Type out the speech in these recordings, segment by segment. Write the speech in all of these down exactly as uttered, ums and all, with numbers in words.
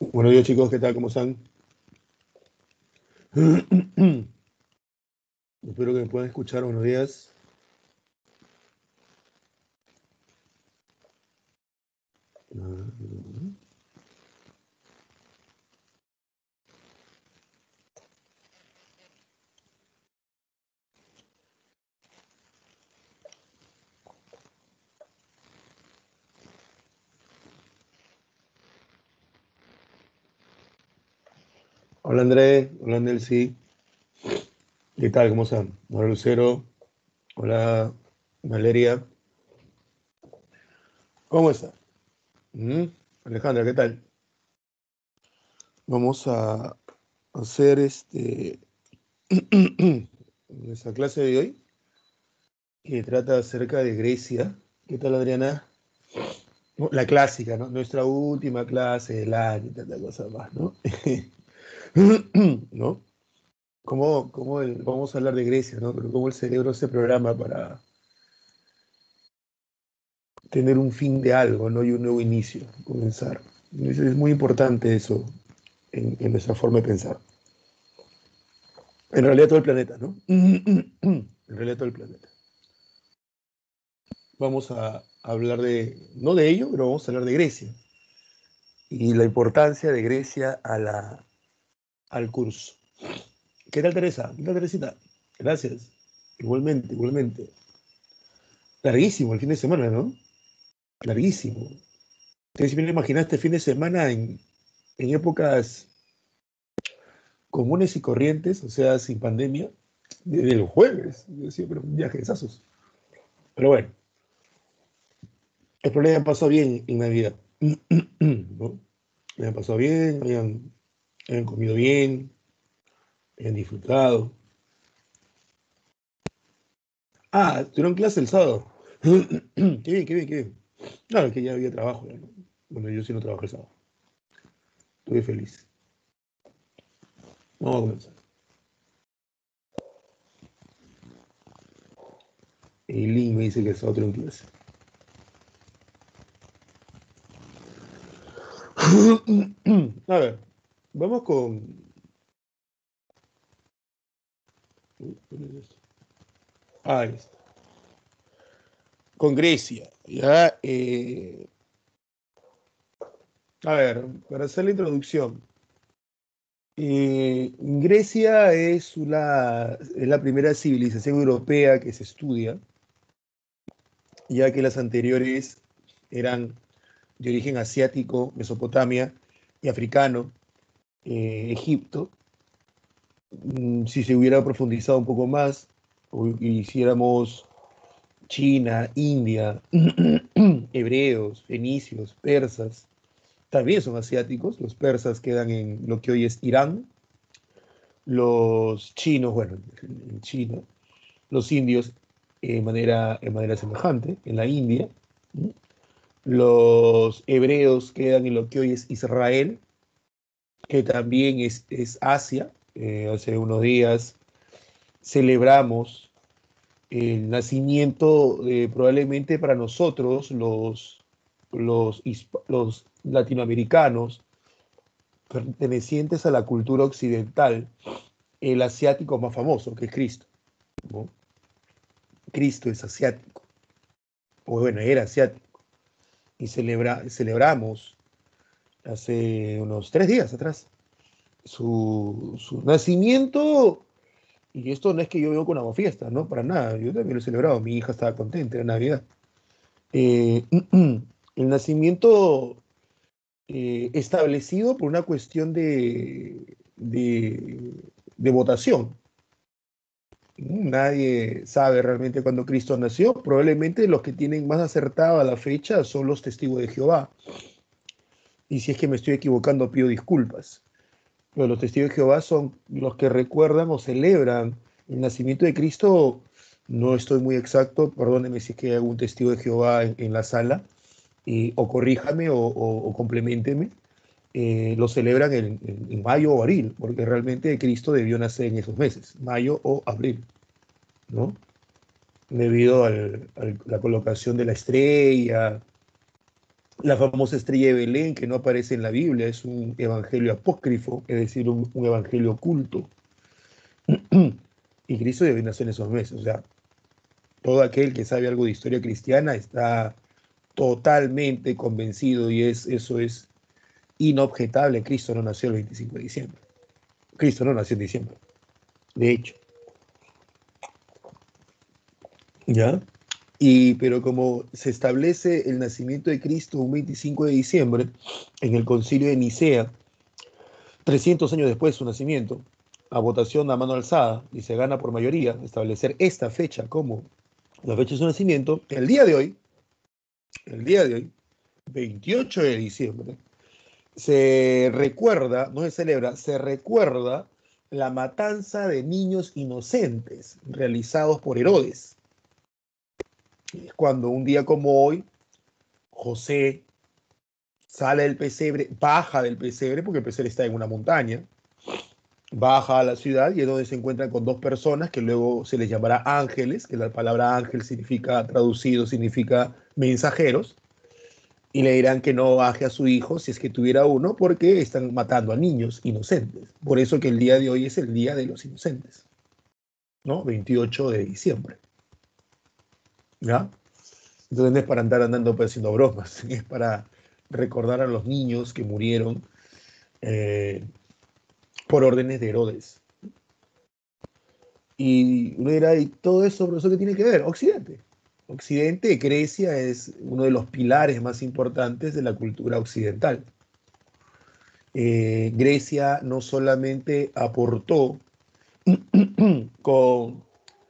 Buenos días, chicos, ¿qué tal? ¿Cómo están? Espero que me puedan escuchar. Buenos días. Hola, André. Hola, Nelcy. ¿Qué tal? ¿Cómo están? Hola, Lucero. Hola, Valeria. ¿Cómo está? ¿Mm? Alejandra, ¿qué tal? Vamos a hacer este nuestra clase de hoy, que trata acerca de Grecia. ¿Qué tal, Adriana? No, la clásica, ¿no? Nuestra última clase del año y tanta cosa más, ¿no? ¿No? ¿Cómo, cómo el- vamos a hablar de Grecia, ¿no? Pero cómo el cerebro se programa para tener un fin de algo, ¿no? Y un nuevo inicio, comenzar. Es, es muy importante eso en, en nuestra forma de pensar. En realidad todo el planeta, ¿no? En realidad todo el planeta. Vamos a hablar de, no de ello, pero vamos a hablar de Grecia y la importancia de Grecia a la, al curso. ¿Qué tal, Teresa? ¿Qué tal, Teresita? Gracias. Igualmente, igualmente. Larguísimo el fin de semana, ¿no? Larguísimo. ¿Ustedes me lo imaginaste fin de semana en, en épocas comunes y corrientes, o sea, sin pandemia, desde el jueves? Yo decía, pero un viaje de esos. Pero bueno, el problema pasó bien en Navidad, ¿no? Me han pasado bien, habían, habían comido bien, habían disfrutado. Ah, tuvieron clase el sábado. Qué bien, qué bien, qué bien. Claro, que ya había trabajo, ya, ¿no? Bueno, yo sí no trabajo el sábado. Estuve feliz. Vamos a comenzar. El link me dice que es otro en clase. A ver, vamos con. Ahí está. Con Grecia. Ya, eh, a ver, para hacer la introducción. eh, Grecia es, una, es la primera civilización europea que se estudia, ya que las anteriores eran de origen asiático, Mesopotamia y africano, eh, Egipto. Mm, Si se hubiera profundizado un poco más, o hiciéramos China, India, hebreos, fenicios, persas, también son asiáticos. Los persas quedan en lo que hoy es Irán, los chinos, bueno, en China, los indios en manera, en manera semejante, en la India, ¿no? Los hebreos quedan en lo que hoy es Israel, que también es, es Asia. Eh, hace unos días celebramos el nacimiento de probablemente para nosotros, los, los, los latinoamericanos, pertenecientes a la cultura occidental, el asiático más famoso, que es Cristo, ¿no? Cristo es asiático, o bueno, era asiático, y celebra, celebramos hace unos tres días atrás su, su nacimiento. Y esto no es que yo vivo con una fiesta, ¿no? Para nada. Yo también lo he celebrado. Mi hija estaba contenta, era Navidad. Eh, el nacimiento eh, establecido por una cuestión de, de, de votación. Nadie sabe realmente cuándo Cristo nació. Probablemente los que tienen más acertada la fecha son los testigos de Jehová. Y si es que me estoy equivocando, pido disculpas. Pero los testigos de Jehová son los que recuerdan o celebran el nacimiento de Cristo. No estoy muy exacto, perdóneme si es que hay algún testigo de Jehová en, en la sala, y, o corríjame o, o, o complementeme. Eh, lo celebran en, en, en mayo o abril, porque realmente Cristo debió nacer en esos meses, mayo o abril, ¿no? Debido a la colocación de la estrella, La famosa estrella de Belén, que no aparece en la Biblia, es un evangelio apócrifo, es decir, un, un evangelio oculto. Y Cristo debe nacer en esos meses. O sea, todo aquel que sabe algo de historia cristiana está totalmente convencido y es, eso es inobjetable. Cristo no nació el veinticinco de diciembre. Cristo no nació en diciembre, de hecho. ¿Ya? Y, pero como se establece el nacimiento de Cristo un veinticinco de diciembre en el concilio de Nicea, trescientos años después de su nacimiento, a votación a mano alzada, y se gana por mayoría establecer esta fecha como la fecha de su nacimiento, el día de hoy, el día de hoy, veintiocho de diciembre, se recuerda, no se celebra, se recuerda la matanza de niños inocentes realizados por Herodes. Es cuando un día como hoy, José sale del pesebre, baja del pesebre, porque el pesebre está en una montaña, baja a la ciudad y es donde se encuentran con dos personas que luego se les llamará ángeles, que la palabra ángel significa, traducido, significa mensajeros, y le dirán que no baje a su hijo si es que tuviera uno, porque están matando a niños inocentes. Por eso que el día de hoy es el Día de los Inocentes, ¿no? veintiocho de diciembre, ¿ya? Entonces no es para andar andando pues, haciendo bromas, es para recordar a los niños que murieron eh, por órdenes de Herodes. Y uno dirá, ¿y todo eso, profesor, qué tiene que ver? Occidente. Occidente, Grecia es uno de los pilares más importantes de la cultura occidental. Eh, Grecia no solamente aportó con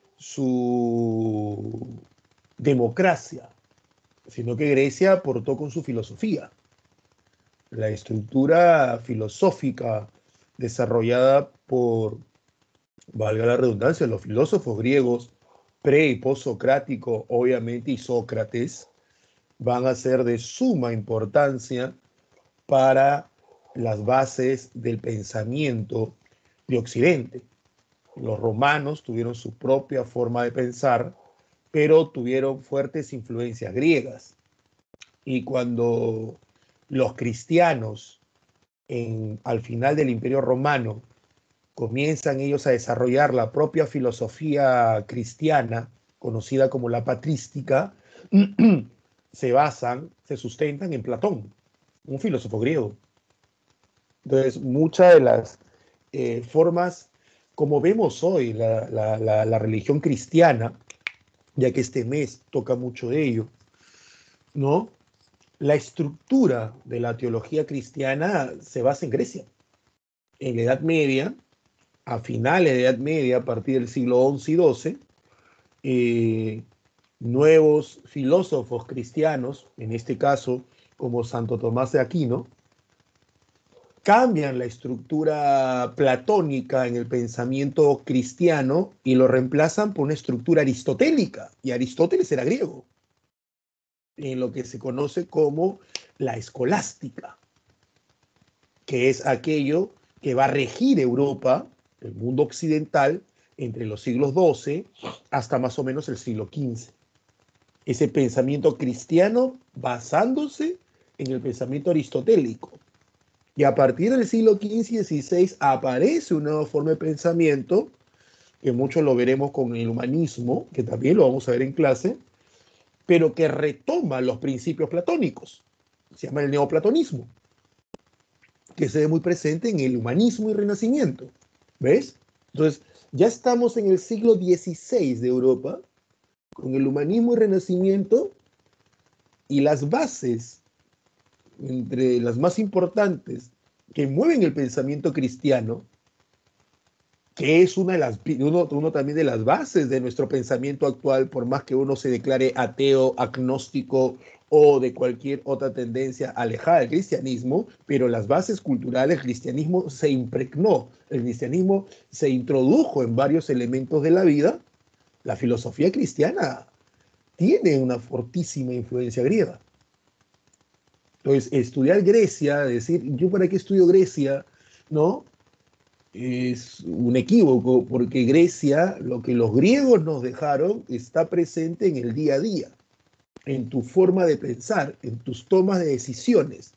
su democracia, sino que Grecia aportó con su filosofía. La estructura filosófica desarrollada por, valga la redundancia, los filósofos griegos pre y post-socrático, obviamente, y Sócrates, van a ser de suma importancia para las bases del pensamiento de Occidente. Los romanos tuvieron su propia forma de pensar, pero tuvieron fuertes influencias griegas. Y cuando los cristianos, en, al final del Imperio Romano, comienzan ellos a desarrollar la propia filosofía cristiana, conocida como la patrística, se basan, se sustentan en Platón, un filósofo griego. Entonces, muchas de las eh, formas, como vemos hoy, la, la, la, la religión cristiana, ya que este mes toca mucho de ello, ¿no? La estructura de la teología cristiana se basa en Grecia. En la Edad Media, a finales de la Edad Media, a partir del siglo once y doce, eh, nuevos filósofos cristianos, en este caso como Santo Tomás de Aquino, cambian la estructura platónica en el pensamiento cristiano y lo reemplazan por una estructura aristotélica. Y Aristóteles era griego, en lo que se conoce como la escolástica, que es aquello que va a regir Europa, el mundo occidental, entre los siglos doce hasta más o menos el siglo quince. Ese pensamiento cristiano basándose en el pensamiento aristotélico. Y a partir del siglo quince y dieciséis aparece una nueva forma de pensamiento, que muchos lo veremos con el humanismo, que también lo vamos a ver en clase, pero que retoma los principios platónicos. Se llama el neoplatonismo, que se ve muy presente en el humanismo y renacimiento. ¿Ves? Entonces, ya estamos en el siglo dieciséis de Europa, con el humanismo y renacimiento, y las bases, entre las más importantes, que mueven el pensamiento cristiano, que es una de las, uno, uno también de las bases de nuestro pensamiento actual, por más que uno se declare ateo, agnóstico o de cualquier otra tendencia alejada del cristianismo, pero las bases culturales del cristianismo se impregnó, el cristianismo se introdujo en varios elementos de la vida. La filosofía cristiana tiene una fortísima influencia griega. Entonces, estudiar Grecia, decir, ¿yo para qué estudio Grecia? ¿No? Es un equívoco, porque Grecia, lo que los griegos nos dejaron, está presente en el día a día. en tu forma de pensar, en tus tomas de decisiones.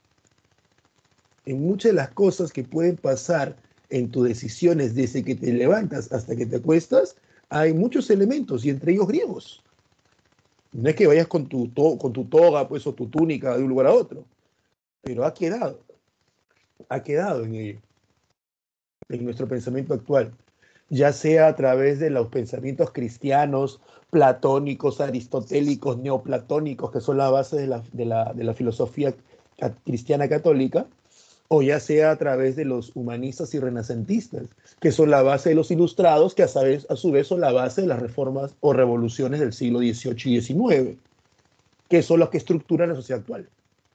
En muchas de las cosas que pueden pasar en tus decisiones desde que te levantas hasta que te acuestas, hay muchos elementos, y entre ellos griegos. No es que vayas con tu, to con tu toga, pues, o tu túnica de un lugar a otro, pero ha quedado, ha quedado en ello, en nuestro pensamiento actual, ya sea a través de los pensamientos cristianos, platónicos, aristotélicos, neoplatónicos, que son la base de la, de la, de la filosofía cristiana católica, o ya sea a través de los humanistas y renacentistas, que son la base de los ilustrados, que a, sabes, a su vez son la base de las reformas o revoluciones del siglo dieciocho y diecinueve, que son los que estructuran la sociedad actual.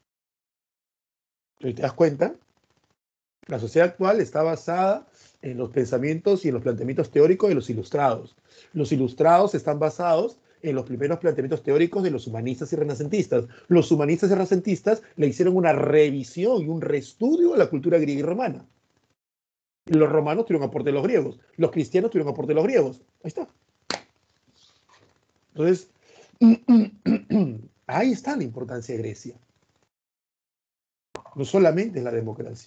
¿Te das cuenta? La sociedad actual está basada en los pensamientos y en los planteamientos teóricos de los ilustrados. Los ilustrados están basados en los primeros planteamientos teóricos de los humanistas y renacentistas. Los humanistas y renacentistas le hicieron una revisión y un reestudio de la cultura griega y romana. Los romanos tuvieron aporte de los griegos. Los cristianos tuvieron aporte de los griegos. Ahí está. Entonces, ahí está la importancia de Grecia. No solamente es la democracia.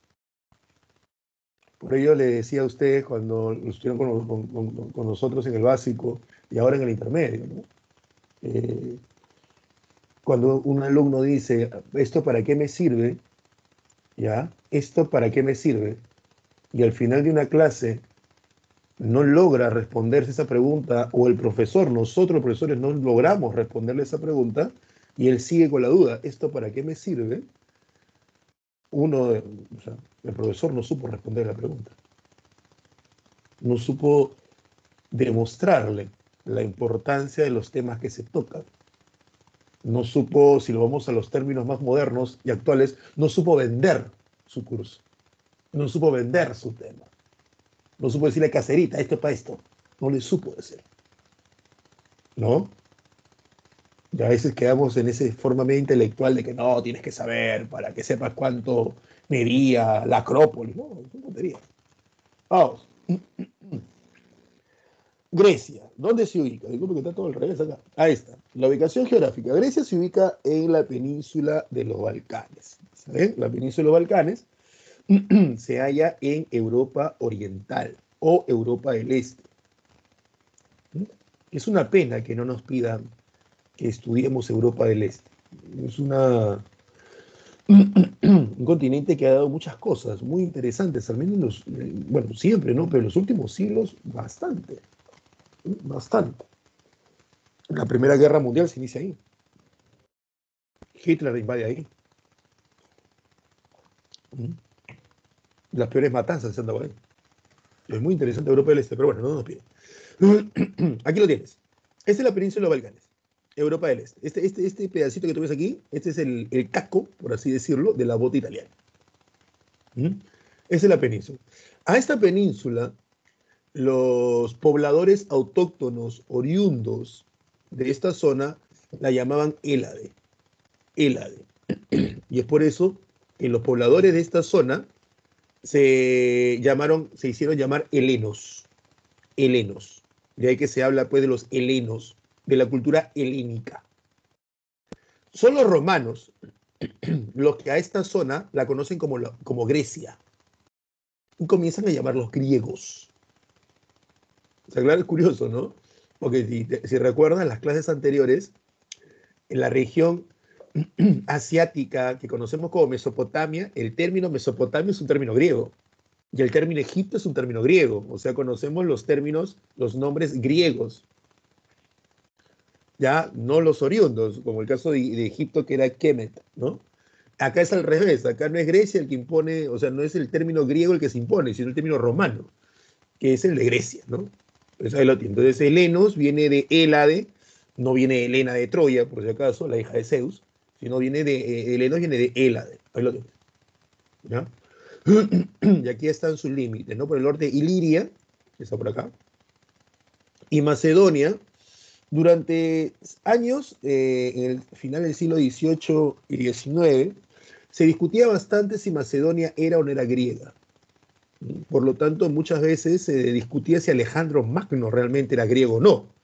Por ello le decía a ustedes cuando estuvieron con, con, con, con nosotros en el básico y ahora en el intermedio, ¿no? Eh, cuando un alumno dice, ¿esto para qué me sirve? ¿Ya? ¿Esto para qué me sirve? Y al final de una clase no logra responderse esa pregunta, o el profesor, nosotros los profesores no logramos responderle esa pregunta, y él sigue con la duda, ¿esto para qué me sirve? Uno, o sea, el profesor no supo responder la pregunta. No supo demostrarle la importancia de los temas que se tocan. No supo, si lo vamos a los términos más modernos y actuales, no supo vender su curso. No supo vender su tema. No supo decirle caserita, esto es para esto. No le supo decir. ¿No? Y a veces quedamos en esa forma medio intelectual de que no, tienes que saber para que sepas cuánto medía la Acrópolis. No, es una tontería. Vamos. Grecia, ¿dónde se ubica? Disculpe que está todo al revés acá. Ahí está. La ubicación geográfica. Grecia se ubica en la península de los Balcanes. ¿Saben? La península de los Balcanes se halla en Europa Oriental o Europa del Este. Es una pena que no nos pidan que estudiemos Europa del Este. Es una, un continente que ha dado muchas cosas muy interesantes, al menos en los, bueno, siempre, ¿no? Pero en los últimos siglos, bastante. Bastante. La Primera Guerra Mundial se inicia ahí. Hitler invade ahí. Las peores matanzas se han dado ahí. Es muy interesante Europa del Este, pero bueno, no nos piden. Aquí lo tienes. Esta es la península de los Balcanes. Europa del Este. Este, este, este pedacito que tú ves aquí, este es el, el casco, por así decirlo, de la bota italiana. ¿Mm? Esa es la península. A esta península, los pobladores autóctonos oriundos de esta zona la llamaban Hélade. Hélade. Y es por eso que los pobladores de esta zona se llamaron, se hicieron llamar helenos. Helenos. De ahí que se habla pues de los helenos, de la cultura helénica. Son los romanos los que a esta zona la conocen como, la, como Grecia. Y comienzan a llamarlos griegos. O sea, claro, es curioso, ¿no? Porque si, si recuerdan las clases anteriores, en la región asiática que conocemos como Mesopotamia, el término Mesopotamia es un término griego. Y el término Egipto es un término griego. O sea, conocemos los términos, los nombres griegos. Ya, no los oriundos, como el caso de, de Egipto, que era Kemet, ¿no? Acá es al revés. Acá no es Grecia el que impone, o sea, no es el término griego el que se impone, sino el término romano, que es el de Grecia, ¿no? Pues ahí lo tiene. Entonces, Helenos viene de Hélade, no viene de Helena de Troya, por si acaso, la hija de Zeus, sino viene de, eh, Helenos viene de Hélade. Ahí lo tiene. ¿Ya? Y aquí están sus límites, ¿no? Por el norte, Iliria, que está por acá, y Macedonia. Durante años, eh, en el final del siglo dieciocho y diecinueve, se discutía bastante si Macedonia era o no era griega. Por lo tanto, muchas veces se discutía si Alejandro Magno realmente era griego o no.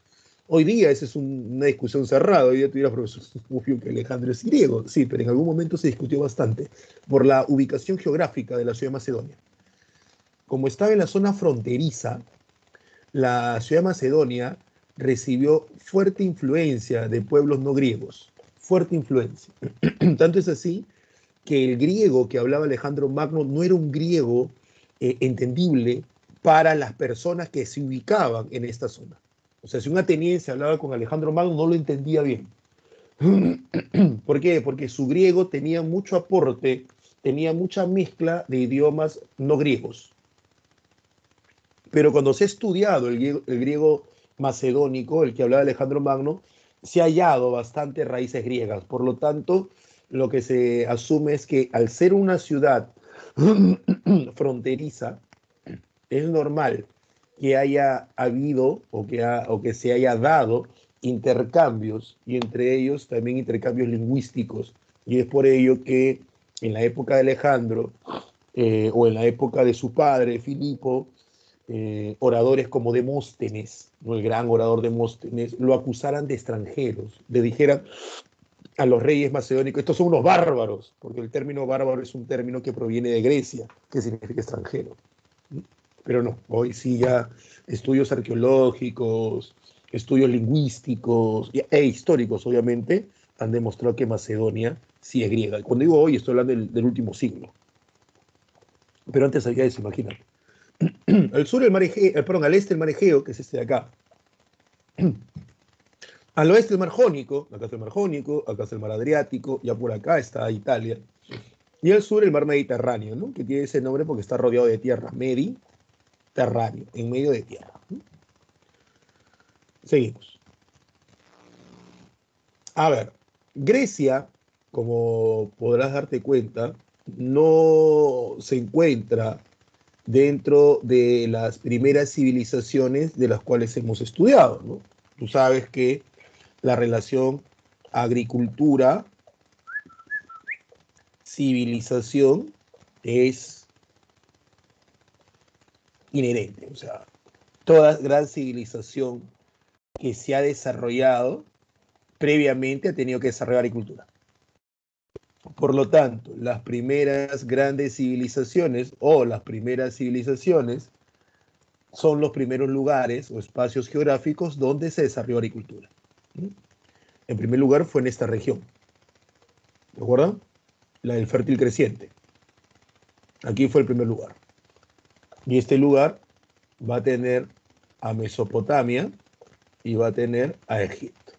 Hoy día esa es un, una discusión cerrada. Hoy día tuviera profesor, obvio que Alejandro es griego, sí, pero en algún momento se discutió bastante por la ubicación geográfica de la ciudad de Macedonia. Como estaba en la zona fronteriza, la ciudad de Macedonia recibió fuerte influencia de pueblos no griegos, fuerte influencia. Tanto es así que el griego que hablaba Alejandro Magno no era un griego eh, entendible para las personas que se ubicaban en esta zona. O sea, si un ateniense hablaba con Alejandro Magno, no lo entendía bien. ¿Por qué? Porque su griego tenía mucho aporte, tenía mucha mezcla de idiomas no griegos. Pero cuando se ha estudiado el griego, el griego macedónico, el que hablaba Alejandro Magno, se ha hallado bastantes raíces griegas. Por lo tanto, lo que se asume es que al ser una ciudad fronteriza, es normal que haya habido o que, ha, o que se haya dado intercambios y entre ellos también intercambios lingüísticos. Y es por ello que en la época de Alejandro eh, o en la época de su padre, Filipo, eh, oradores como Demóstenes, ¿no? El gran orador Demóstenes, lo acusaran de extranjeros, le dijeran a los reyes macedónicos, estos son unos bárbaros, porque el término bárbaro es un término que proviene de Grecia, que significa extranjero. Pero no, hoy sí ya estudios arqueológicos, estudios lingüísticos e históricos, obviamente, han demostrado que Macedonia sí es griega. Cuando digo hoy, estoy hablando del, del último siglo. Pero antes había eso, imagínate. Al sur, el mar Egeo, eh, perdón, al este, el mar Egeo, que es este de acá. Al oeste, el mar Jónico, acá está el mar Jónico, acá está el mar Adriático, ya por acá está Italia. Y al sur, el mar Mediterráneo, ¿no? Que tiene ese nombre porque está rodeado de tierra, Mediterráneo, en medio de tierra. Seguimos. A ver, Grecia, como podrás darte cuenta, no se encuentra dentro de las primeras civilizaciones de las cuales hemos estudiado, ¿no? Tú sabes que la relación agricultura, civilización es inherente. O sea, toda gran civilización que se ha desarrollado previamente ha tenido que desarrollar agricultura. Por lo tanto, las primeras grandes civilizaciones o las primeras civilizaciones son los primeros lugares o espacios geográficos donde se desarrolló agricultura. En primer lugar fue en esta región, ¿de acuerdo? La del fértil creciente. Aquí fue el primer lugar. Y este lugar va a tener a Mesopotamia y va a tener a Egipto.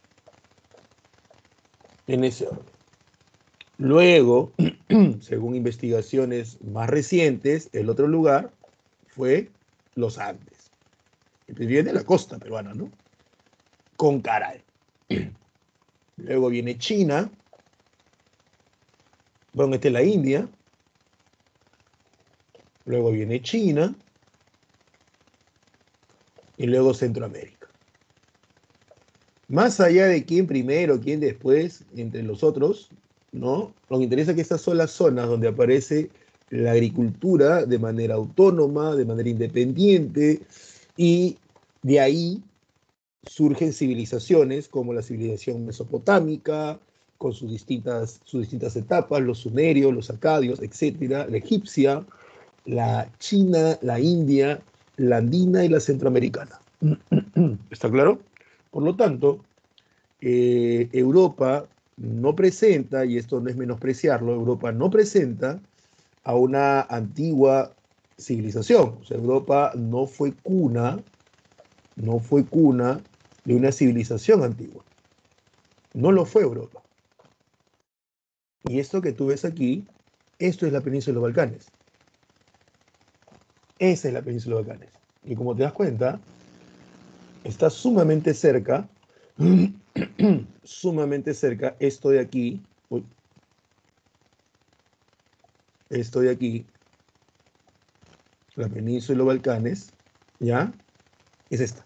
En ese orden. Luego, según investigaciones más recientes, el otro lugar fue los Andes. Y viene la costa peruana, ¿no? Con Caral. Luego viene China. Bueno, esta es la India. Luego viene China. Y luego Centroamérica. Más allá de quién primero, quién después, entre los otros, ¿no? Nos interesa que estas son las zonas donde aparece la agricultura de manera autónoma, de manera independiente, y de ahí surgen civilizaciones como la civilización mesopotámica, con sus distintas, sus distintas etapas, los sumerios, los acadios, etcétera, la egipcia, la china, la india, la andina y la centroamericana. ¿Está claro? Por lo tanto, eh, Europa no presenta, y esto no es menospreciarlo, Europa no presenta a una antigua civilización. O sea, Europa no fue cuna, no fue cuna de una civilización antigua. No lo fue Europa. Y esto que tú ves aquí, esto es la península de los Balcanes. Esa es la península de los Balcanes. Y como te das cuenta, está sumamente cerca, sumamente cerca, esto de aquí, uy, esto de aquí, la península de los Balcanes, ¿ya? Es esta.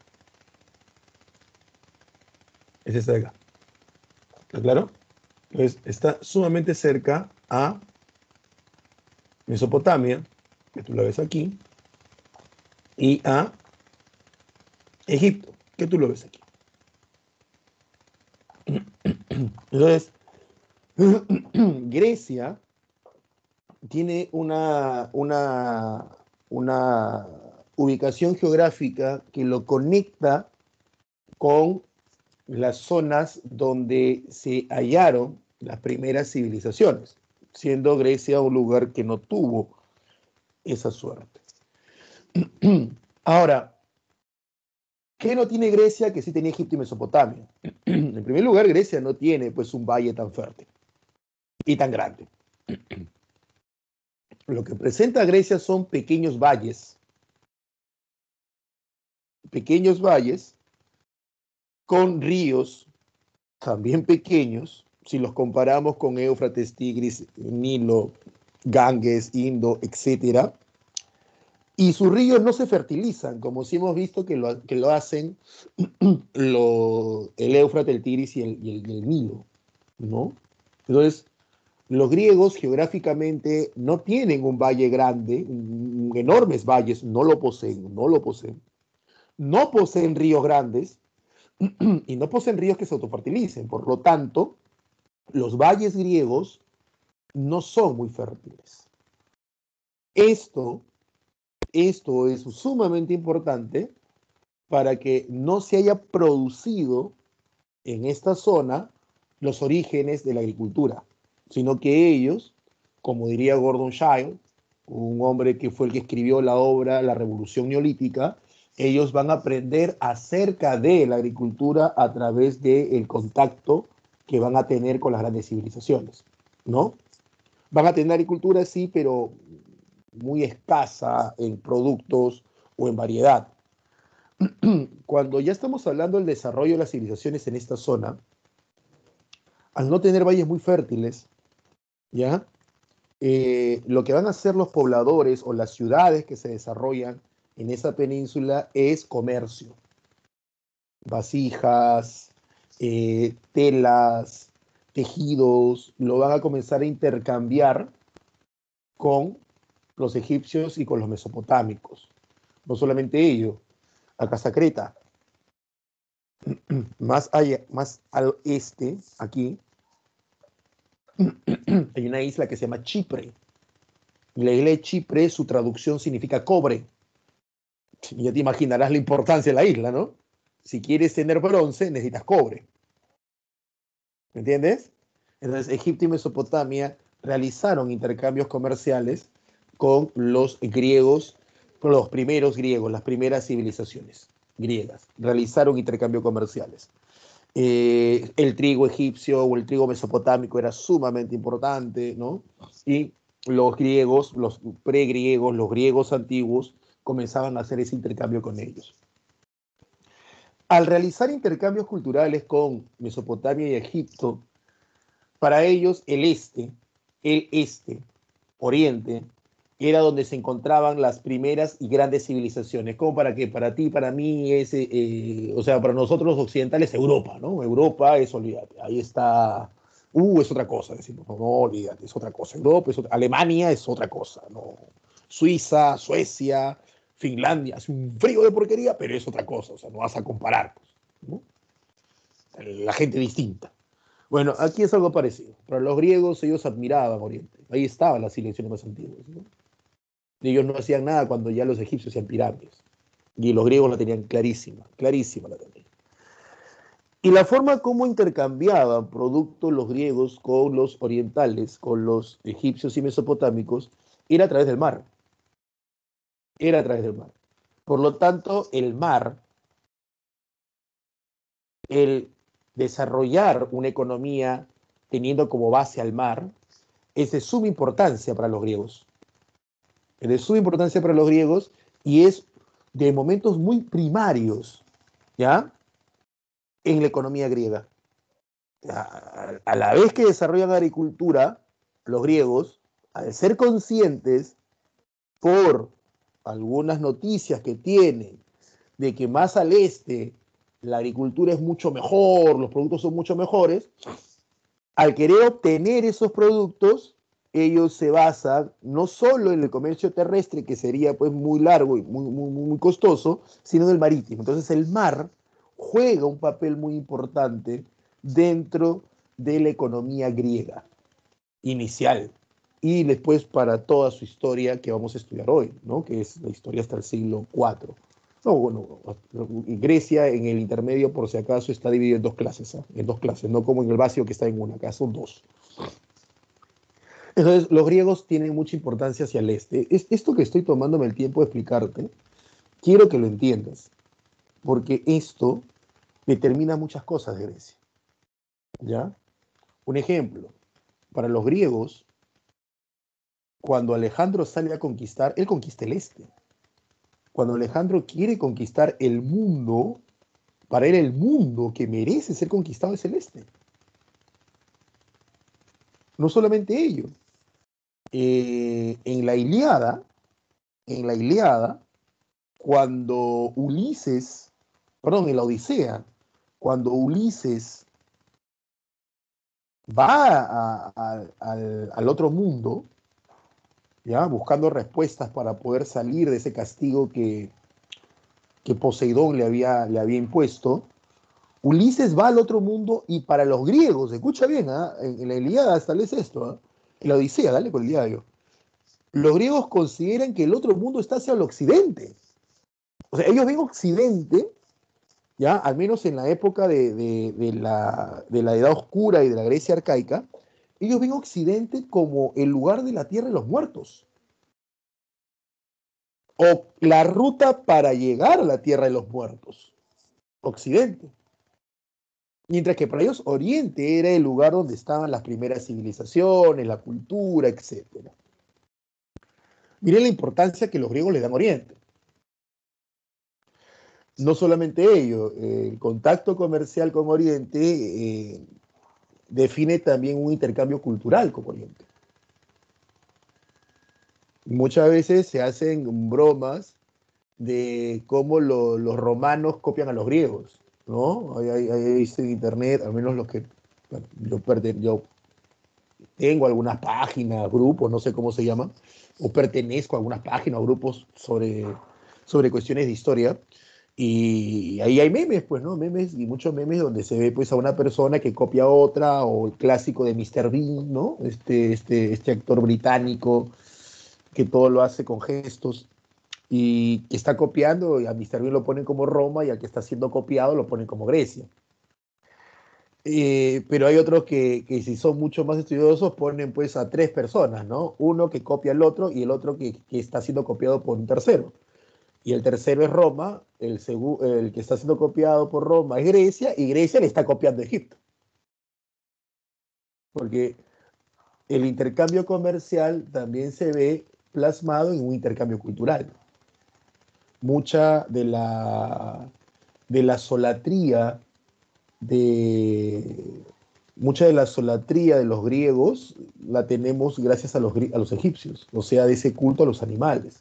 Es esta de acá. ¿Está claro? Entonces, está sumamente cerca a Mesopotamia, que tú la ves aquí, y a Egipto, que tú lo ves aquí. Entonces, Grecia tiene una, una, una ubicación geográfica que lo conecta con las zonas donde se hallaron las primeras civilizaciones, siendo Grecia un lugar que no tuvo esa suerte. Ahora, ¿qué no tiene Grecia que sí tenía Egipto y Mesopotamia? En primer lugar, Grecia no tiene pues un valle tan fértil y tan grande. Lo que presenta Grecia son pequeños valles, pequeños valles con ríos también pequeños, si los comparamos con Éufrates, Tigris, Nilo, Ganges, Indo, etcétera. Y sus ríos no se fertilizan, como sí hemos visto que lo, que lo hacen lo, el Éufrates, el Tigris y el, y el, y el Nilo, ¿no? Entonces, los griegos geográficamente no tienen un valle grande, un, un, enormes valles, no lo poseen, no lo poseen. No poseen ríos grandes y no poseen ríos que se autofertilicen. Por lo tanto, los valles griegos no son muy fértiles. Esto, esto es sumamente importante para que no se haya producido en esta zona los orígenes de la agricultura, sino que ellos, como diría Gordon Shire, un hombre que fue el que escribió la obra La Revolución Neolítica, ellos van a aprender acerca de la agricultura a través del contacto que van a tener con las grandes civilizaciones, ¿no? Van a tener agricultura, sí, pero muy escasa en productos o en variedad. Cuando ya estamos hablando del desarrollo de las civilizaciones en esta zona, al no tener valles muy fértiles, ¿ya? Eh, lo que van a hacer los pobladores o las ciudades que se desarrollan en esa península es comercio. Vasijas, eh, telas, tejidos, lo van a comenzar a intercambiar con los egipcios y con los mesopotámicos. No solamente ello, acá está Creta. Más, allá, más al este, aquí, hay una isla que se llama Chipre. Y la isla de Chipre, su traducción significa cobre. Ya te imaginarás la importancia de la isla, ¿no? Si quieres tener bronce, necesitas cobre. ¿Me entiendes? Entonces, Egipto y Mesopotamia realizaron intercambios comerciales con los griegos, con los primeros griegos, las primeras civilizaciones griegas. Realizaron intercambios comerciales. Eh, el trigo egipcio o el trigo mesopotámico era sumamente importante, ¿no? Y los griegos, los pregriegos, los griegos antiguos, comenzaban a hacer ese intercambio con ellos. Al realizar intercambios culturales con Mesopotamia y Egipto, para ellos el este, el este, Oriente, era donde se encontraban las primeras y grandes civilizaciones. ¿Cómo para qué? Para ti, para mí, es, eh, o sea, para nosotros los occidentales, Europa, ¿no? Europa es, olvídate, ahí está, uh, es otra cosa, decimos, no, no, olvídate, es otra cosa. Europa es otra, Alemania es otra cosa, ¿no? Suiza, Suecia, Finlandia, hace un frío de porquería, pero es otra cosa, o sea, no vas a comparar, ¿no? La gente distinta. Bueno, aquí es algo parecido. Para los griegos, ellos admiraban Oriente. Ahí estaban las civilizaciones más antiguas, ¿no? Ellos no hacían nada cuando ya los egipcios hacían pirámides. Y los griegos la tenían clarísima, clarísima la tenían. Y la forma como intercambiaban productos los griegos con los orientales, con los egipcios y mesopotámicos, era a través del mar. Era a través del mar. Por lo tanto, el mar, el desarrollar una economía teniendo como base al mar, es de suma importancia para los griegos. Es de suma importancia para los griegos y es de momentos muy primarios, ¿ya? En la economía griega. A, a la vez que desarrollan agricultura, los griegos, al ser conscientes por algunas noticias que tienen de que más al este la agricultura es mucho mejor, los productos son mucho mejores, al querer obtener esos productos, ellos se basan no solo en el comercio terrestre, que sería pues muy largo y muy, muy, muy costoso, sino en el marítimo. Entonces el mar juega un papel muy importante dentro de la economía griega inicial y después para toda su historia que vamos a estudiar hoy, ¿no? Que es la historia hasta el siglo cuatro. No, bueno, Grecia en el intermedio, por si acaso, está dividido en dos clases, ¿eh? En dos clases, no como en el básico que está en una, acá son dos. Entonces, los griegos tienen mucha importancia hacia el este. Es, esto que estoy tomándome el tiempo de explicarte, quiero que lo entiendas, porque esto determina muchas cosas de Grecia, ¿ya? Un ejemplo, para los griegos, cuando Alejandro sale a conquistar, él conquista el este. Cuando Alejandro quiere conquistar el mundo, para él el mundo que merece ser conquistado es el este. No solamente ello. Eh, en la Ilíada, en la Ilíada, cuando Ulises, perdón, en la Odisea, cuando Ulises va a, a, al, al otro mundo, ¿ya? Buscando respuestas para poder salir de ese castigo que, que Poseidón le había, le había impuesto, Ulises va al otro mundo y para los griegos, escucha bien, ¿eh? en, en la Ilíada establece esto, ¿eh? En la Odisea, dale con el diario, los griegos consideran que el otro mundo está hacia el occidente. O sea, ellos ven occidente, ya, al menos en la época de, de, de, la, de la Edad Oscura y de la Grecia arcaica, ellos ven occidente como el lugar de la tierra de los muertos. O la ruta para llegar a la tierra de los muertos. Occidente. Mientras que para ellos Oriente era el lugar donde estaban las primeras civilizaciones, la cultura, etcétera. Miren la importancia que los griegos le dan a Oriente. No solamente ello, eh, el contacto comercial con Oriente eh, define también un intercambio cultural con Oriente. Muchas veces se hacen bromas de cómo lo, los romanos copian a los griegos, ¿no? Hay, hay, hay visto en internet, al menos los que bueno, yo, yo tengo algunas páginas, grupos, no sé cómo se llaman, o pertenezco a algunas páginas o grupos sobre, sobre cuestiones de historia. Y ahí hay memes, pues, ¿no? Memes y muchos memes donde se ve, pues, a una persona que copia a otra, o el clásico de míster Bean, ¿no? Este, este, este actor británico que todo lo hace con gestos y que está copiando, y a míster Bean lo ponen como Roma y al que está siendo copiado lo ponen como Grecia. Eh, pero hay otros que, que si son mucho más estudiosos ponen pues a tres personas, ¿no? Uno que copia al otro y el otro que, que está siendo copiado por un tercero. Y el tercero es Roma, el, el que está siendo copiado por Roma es Grecia, y Grecia le está copiando a Egipto. Porque el intercambio comercial también se ve plasmado en un intercambio cultural. Mucha de la, de la solatría de mucha de la solatría de los griegos la tenemos gracias a los, a los egipcios, o sea, de ese culto a los animales.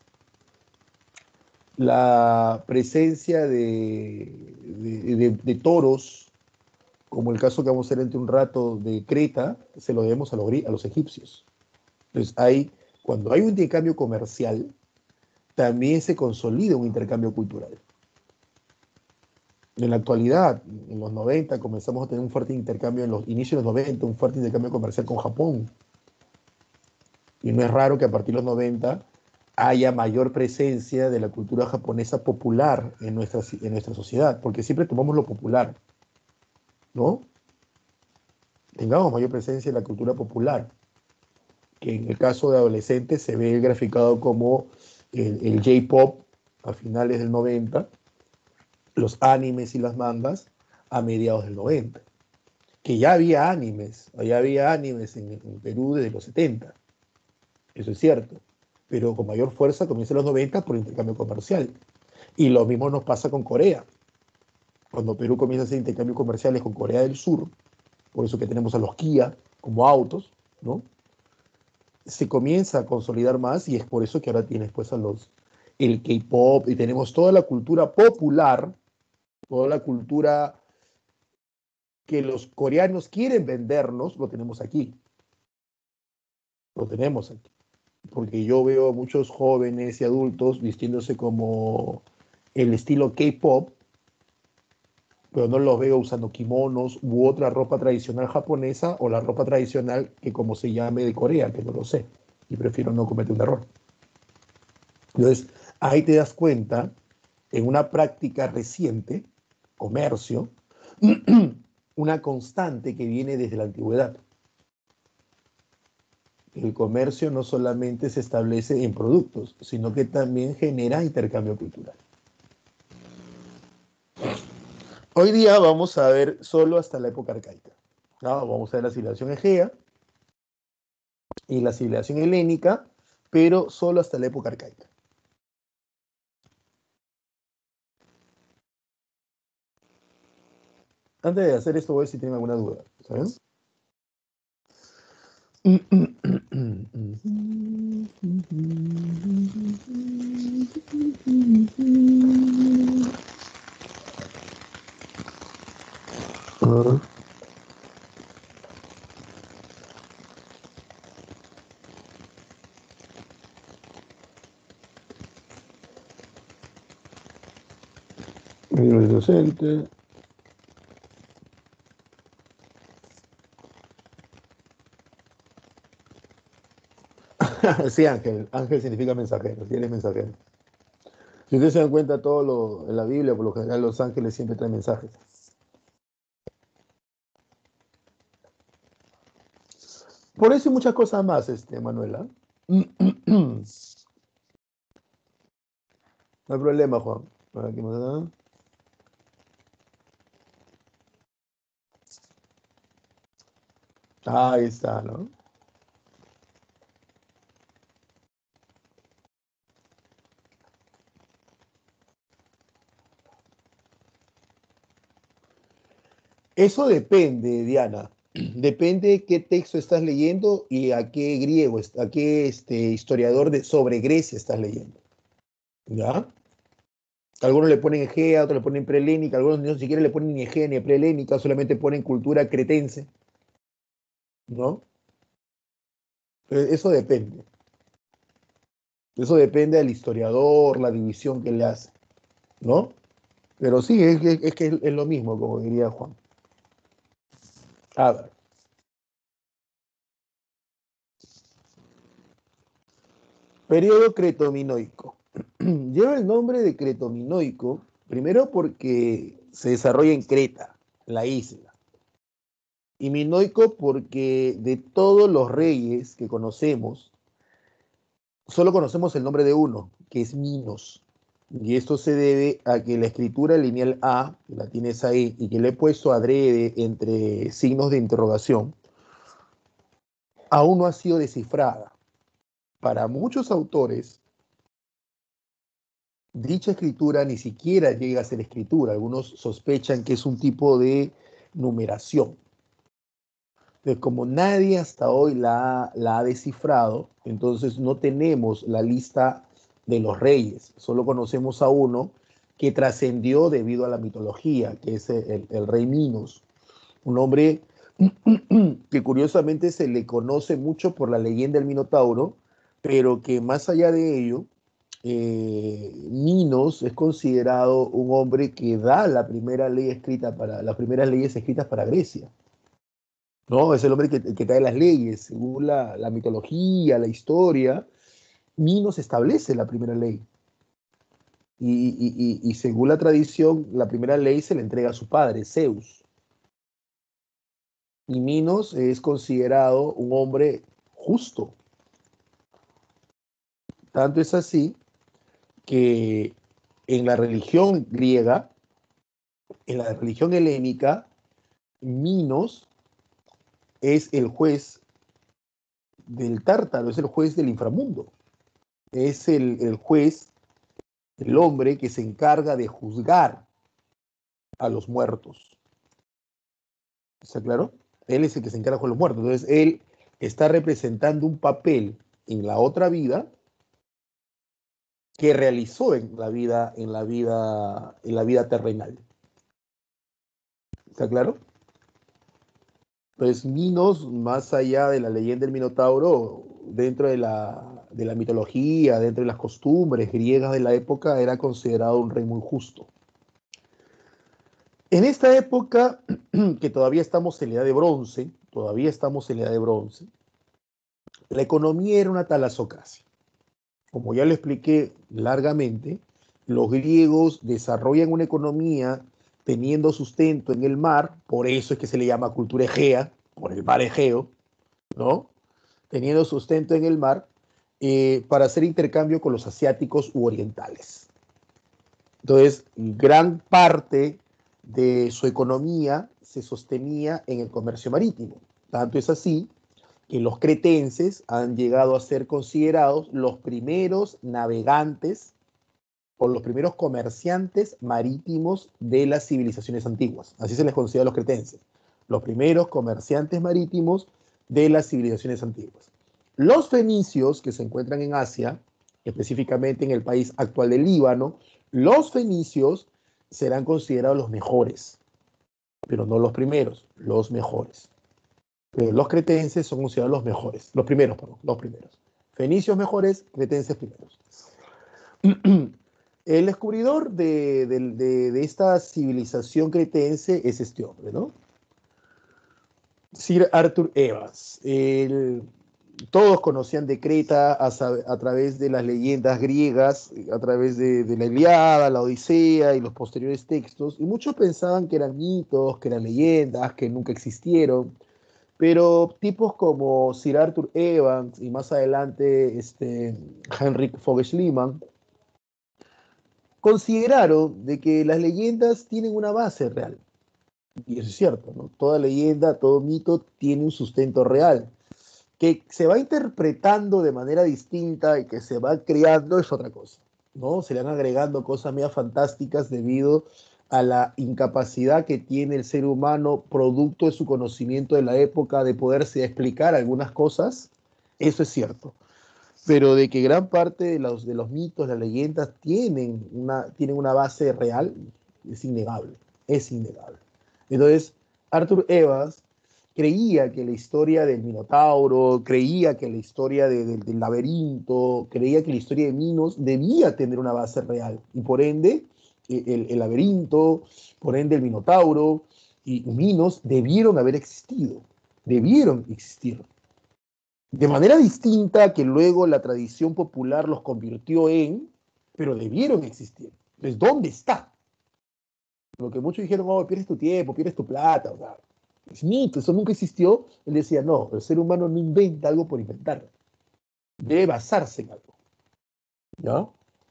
La presencia de, de, de, de toros, como el caso que vamos a hacer entre un rato de Creta, se lo debemos a los, a los egipcios. Entonces, hay, cuando hay un intercambio comercial, también se consolida un intercambio cultural. En la actualidad, en los noventa, comenzamos a tener un fuerte intercambio, en los inicios de los noventa, un fuerte intercambio comercial con Japón. Y no es raro que a partir de los noventa haya mayor presencia de la cultura japonesa popular en nuestra, en nuestra sociedad, porque siempre tomamos lo popular, ¿no? Tengamos mayor presencia de la cultura popular, que en el caso de adolescentes se ve graficado como el, el J-pop a finales del noventa, los animes y las mangas a mediados del noventa. Que ya había animes, ya había animes en, en Perú desde los setenta, eso es cierto, pero con mayor fuerza comienza en los noventa por intercambio comercial. Y lo mismo nos pasa con Corea. Cuando Perú comienza a hacer intercambios comerciales con Corea del Sur, por eso que tenemos a los Kia como autos, ¿no? Se comienza a consolidar más y es por eso que ahora tienes pues a los, el K-pop y tenemos toda la cultura popular, toda la cultura que los coreanos quieren vendernos, lo tenemos aquí. Lo tenemos aquí. Porque yo veo a muchos jóvenes y adultos vistiéndose como el estilo K-pop, pero no los veo usando kimonos u otra ropa tradicional japonesa o la ropa tradicional que como se llame de Corea, que no lo sé, y prefiero no cometer un error. Entonces, ahí te das cuenta, en una práctica reciente, comercio, una constante que viene desde la antigüedad. El comercio no solamente se establece en productos, sino que también genera intercambio cultural. Hoy día vamos a ver solo hasta la época arcaica. ¿No? Vamos a ver la civilización egea y la civilización helénica, pero solo hasta la época arcaica. Antes de hacer esto, voy a ver si tienen alguna duda. ¿Saben? Uh, inocente. Sí, ángel. Ángel significa mensajero. Sí, él es mensajero. Si ustedes se dan cuenta, todo lo, en la Biblia, por lo general, los ángeles siempre traen mensajes. Por eso y muchas cosas más, este, Manuela. No hay problema, Juan. Aquí más. Ah, ahí está, ¿no? Eso depende, Diana. Depende de qué texto estás leyendo y a qué griego, a qué este, historiador de, sobre Grecia estás leyendo. ¿Ya? Algunos le ponen Egea, otros le ponen prehelénica, algunos ni siquiera le ponen ni Egea ni prehelénica, solamente ponen cultura cretense, ¿no? Eh, Eso depende. Eso depende del historiador, la división que le hace, ¿no? Pero sí, es, es- es que es, es lo mismo, como diría Juan. A ver, periodo cretominoico. Lleva el nombre de cretominoico, primero porque se desarrolla en Creta, la isla. Y minoico porque de todos los reyes que conocemos, solo conocemos el nombre de uno, que es Minos. Y esto se debe a que la escritura lineal A, que la tienes ahí, y que le he puesto adrede entre signos de interrogación, aún no ha sido descifrada. Para muchos autores, dicha escritura ni siquiera llega a ser escritura. Algunos sospechan que es un tipo de numeración. Entonces, como nadie hasta hoy la, la ha descifrado, entonces no tenemos la lista de los reyes. Solo conocemos a uno que trascendió debido a la mitología, que es el, el rey Minos, un hombre que curiosamente se le conoce mucho por la leyenda del Minotauro, pero que más allá de ello, eh, Minos es considerado un hombre que da la primera ley escrita para, las primeras leyes escritas para Grecia. ¿No? Es el hombre que, que trae las leyes, según la, la mitología, la historia. Minos establece la primera ley. Y, y, y, y según la tradición, la primera ley se le entrega a su padre, Zeus. Y Minos es considerado un hombre justo. Tanto es así que en la religión griega, en la religión helénica, Minos es el juez del Tártaro, es el juez del inframundo, es el, el juez, el hombre que se encarga de juzgar a los muertos. ¿Está claro? Él es el que se encarga con los muertos. Entonces, él está representando un papel en la otra vida que realizó en la vida, en la vida, en la vida terrenal. ¿Está claro? Pues Minos, más allá de la leyenda del Minotauro, dentro de la, de la mitología, dentro de las costumbres griegas de la época, era considerado un rey muy justo. En esta época, que todavía estamos en la edad de bronce, todavía estamos en la edad de bronce, la economía era una talasocracia. Como ya lo expliqué largamente, los griegos desarrollan una economía teniendo sustento en el mar, por eso es que se le llama cultura egea, por el mar Egeo, ¿no? Teniendo sustento en el mar, eh, para hacer intercambio con los asiáticos u orientales. Entonces, gran parte de su economía se sostenía en el comercio marítimo. Tanto es así que los cretenses han llegado a ser considerados los primeros navegantes o los primeros comerciantes marítimos de las civilizaciones antiguas. Así se les considera a los cretenses, los primeros comerciantes marítimos de las civilizaciones antiguas. Los fenicios, que se encuentran en Asia, específicamente en el país actual del Líbano, los fenicios serán considerados los mejores, pero no los primeros, los mejores. Pero los cretenses son considerados los mejores, los primeros, perdón, los primeros. Fenicios mejores, cretenses primeros. El descubridor de, de, de, de esta civilización cretense es este hombre, ¿no? Sir Arthur Evans. El, todos conocían de Creta a, a través de las leyendas griegas, a través de, de la Ilíada, la Odisea y los posteriores textos, y muchos pensaban que eran mitos, que eran leyendas, que nunca existieron, pero tipos como Sir Arthur Evans y más adelante este, Henrik von Schliemann consideraron de que las leyendas tienen una base real. Y eso es cierto, ¿no? Toda leyenda, todo mito tiene un sustento real. Que se va interpretando de manera distinta y que se va creando es otra cosa, ¿no? Se le van agregando cosas medio fantásticas debido a la incapacidad que tiene el ser humano, producto de su conocimiento de la época, de poderse explicar algunas cosas. Eso es cierto. Pero de que gran parte de los, de los mitos, las leyendas, tienen una, tienen una base real, es innegable, es innegable. Entonces, Arthur Evans creía que la historia del Minotauro, creía que la historia de, de, del laberinto, creía que la historia de Minos debía tener una base real. Y por ende, el, el laberinto, por ende el Minotauro y Minos debieron haber existido, debieron existir. De manera distinta que luego la tradición popular los convirtió en, pero debieron existir. Entonces, ¿dónde está? Lo que muchos dijeron, oh, pierdes tu tiempo, pierdes tu plata, o sea, es mito, eso nunca existió. Él decía, no, el ser humano no inventa algo por inventar. Debe basarse en algo. ¿Ya?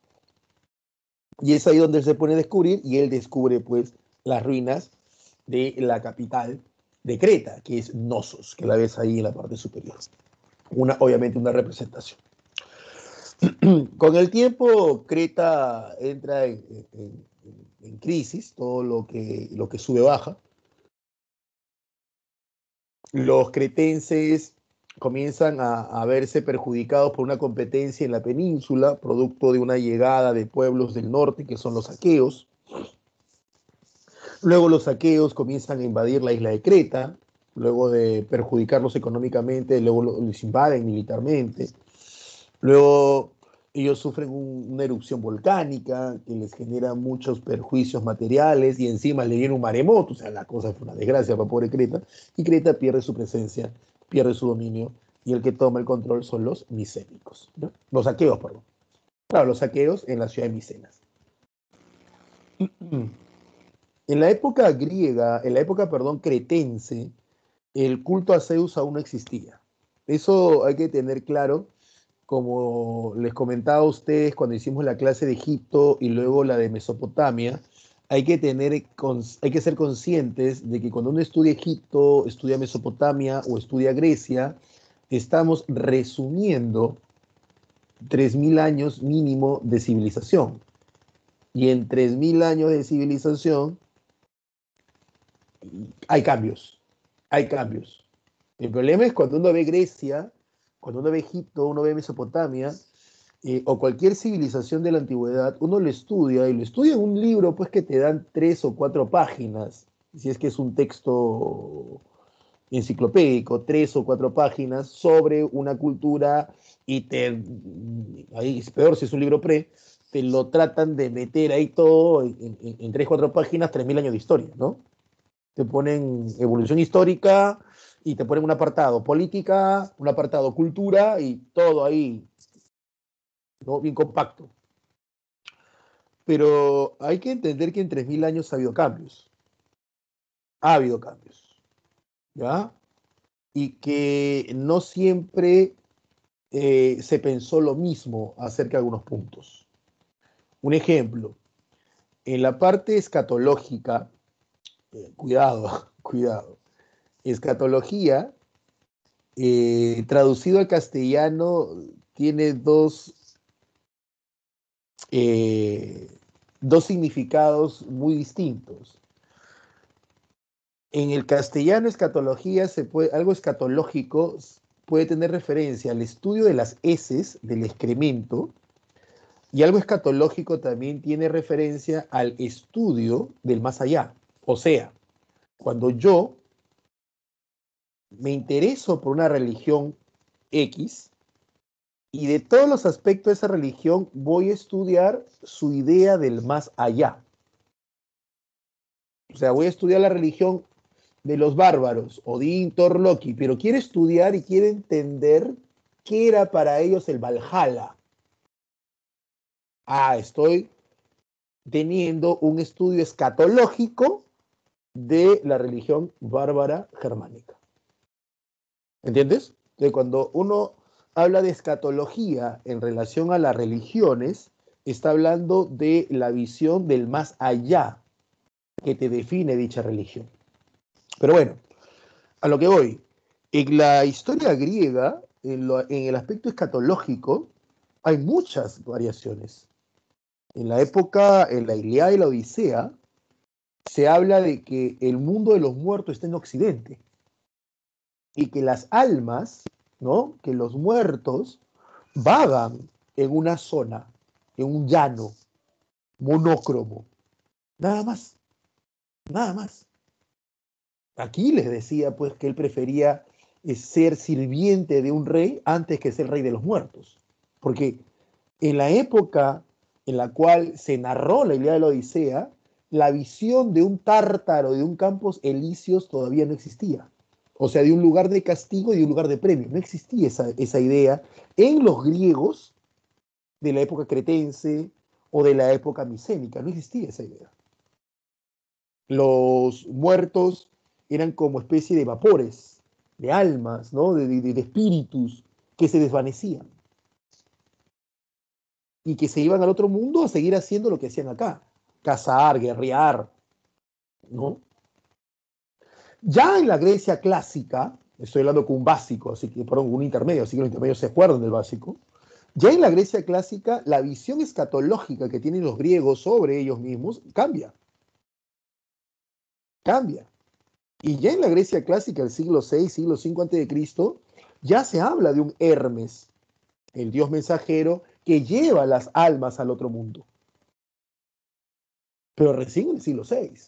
Y es ahí donde él se pone a descubrir, y él descubre, pues, las ruinas de la capital de Creta, que es Knossos, que la ves ahí en la parte superior. Una, obviamente una representación. Con el tiempo, Creta entra en, en, en crisis, todo lo que, lo que sube baja. Los cretenses comienzan a, a verse perjudicados por una competencia en la península, producto de una llegada de pueblos del norte, que son los aqueos. Luego los aqueos comienzan a invadir la isla de Creta, luego de perjudicarlos económicamente, luego los invaden militarmente. Luego ellos sufren un, una erupción volcánica que les genera muchos perjuicios materiales y encima le viene un maremoto, o sea, la cosa fue una desgracia para pobre Creta, y Creta pierde su presencia, pierde su dominio, y el que toma el control son los micénicos, ¿no? Los aqueos, perdón. Claro, los aqueos en la ciudad de Micenas. En la época griega, en la época, perdón, cretense, el culto a Zeus aún no existía. Eso hay que tener claro. Como les comentaba a ustedes cuando hicimos la clase de Egipto y luego la de Mesopotamia, hay que, tener, hay que ser conscientes de que cuando uno estudia Egipto, estudia Mesopotamia o estudia Grecia, estamos resumiendo tres mil años mínimo de civilización. Y en tres mil años de civilización hay cambios, hay cambios. El problema es cuando uno ve Grecia, cuando uno ve Egipto, uno ve Mesopotamia, eh, o cualquier civilización de la antigüedad, uno lo estudia, y lo estudia en un libro pues que te dan tres o cuatro páginas, si es que es un texto enciclopédico, tres o cuatro páginas sobre una cultura, y te, ahí es peor si es un libro pre, te lo tratan de meter ahí todo en, en, en tres, cuatro páginas, tres mil años de historia, ¿no? Te ponen evolución histórica y te ponen un apartado política, un apartado cultura y todo ahí, ¿no? Bien compacto. Pero hay que entender que en tres mil años ha habido cambios. Ha habido cambios, ¿ya? Y que no siempre eh, se pensó lo mismo acerca de algunos puntos. Un ejemplo, en la parte escatológica, eh, cuidado, cuidado, escatología, eh, traducido al castellano, tiene dos, eh, dos significados muy distintos. En el castellano, escatología, se puede, algo escatológico puede tener referencia al estudio de las heces, del excremento, y algo escatológico también tiene referencia al estudio del más allá. O sea, cuando yo me intereso por una religión X y de todos los aspectos de esa religión voy a estudiar su idea del más allá. O sea, voy a estudiar la religión de los bárbaros, Odín, Thor, Loki, pero quiero estudiar y quiero entender qué era para ellos el Valhalla. Ah, estoy teniendo un estudio escatológico de la religión bárbara germánica. ¿Entiendes? Que cuando uno habla de escatología en relación a las religiones, está hablando de la visión del más allá que te define dicha religión. Pero bueno, a lo que voy. En la historia griega, en, lo, en el aspecto escatológico, hay muchas variaciones. En la época, en la Ilíada y la Odisea, se habla de que el mundo de los muertos está en Occidente y que las almas, ¿no? Que los muertos vagan en una zona, en un llano monócromo. Nada más, nada más. Aquí les decía pues que él prefería eh, ser sirviente de un rey antes que ser rey de los muertos. Porque en la época en la cual se narró la Ilíada de la Odisea, la visión de un tártaro, de un campos elíseos todavía no existía. O sea, de un lugar de castigo y de un lugar de premio. No existía esa, esa idea en los griegos de la época cretense o de la época micénica. No existía esa idea. Los muertos eran como especie de vapores, de almas, ¿no? de, de, de espíritus que se desvanecían y que se iban al otro mundo a seguir haciendo lo que hacían acá, cazar, guerrear, ¿no? Ya en la Grecia clásica, estoy hablando con un básico, así que, perdón, un intermedio, así que los intermedios se acuerdan del básico. Ya en la Grecia clásica, la visión escatológica que tienen los griegos sobre ellos mismos cambia. Cambia. Y ya en la Grecia clásica, el siglo seis, siglo cinco antes de Cristo, ya se habla de un Hermes, el dios mensajero, que lleva las almas al otro mundo. Pero recién en el siglo seis.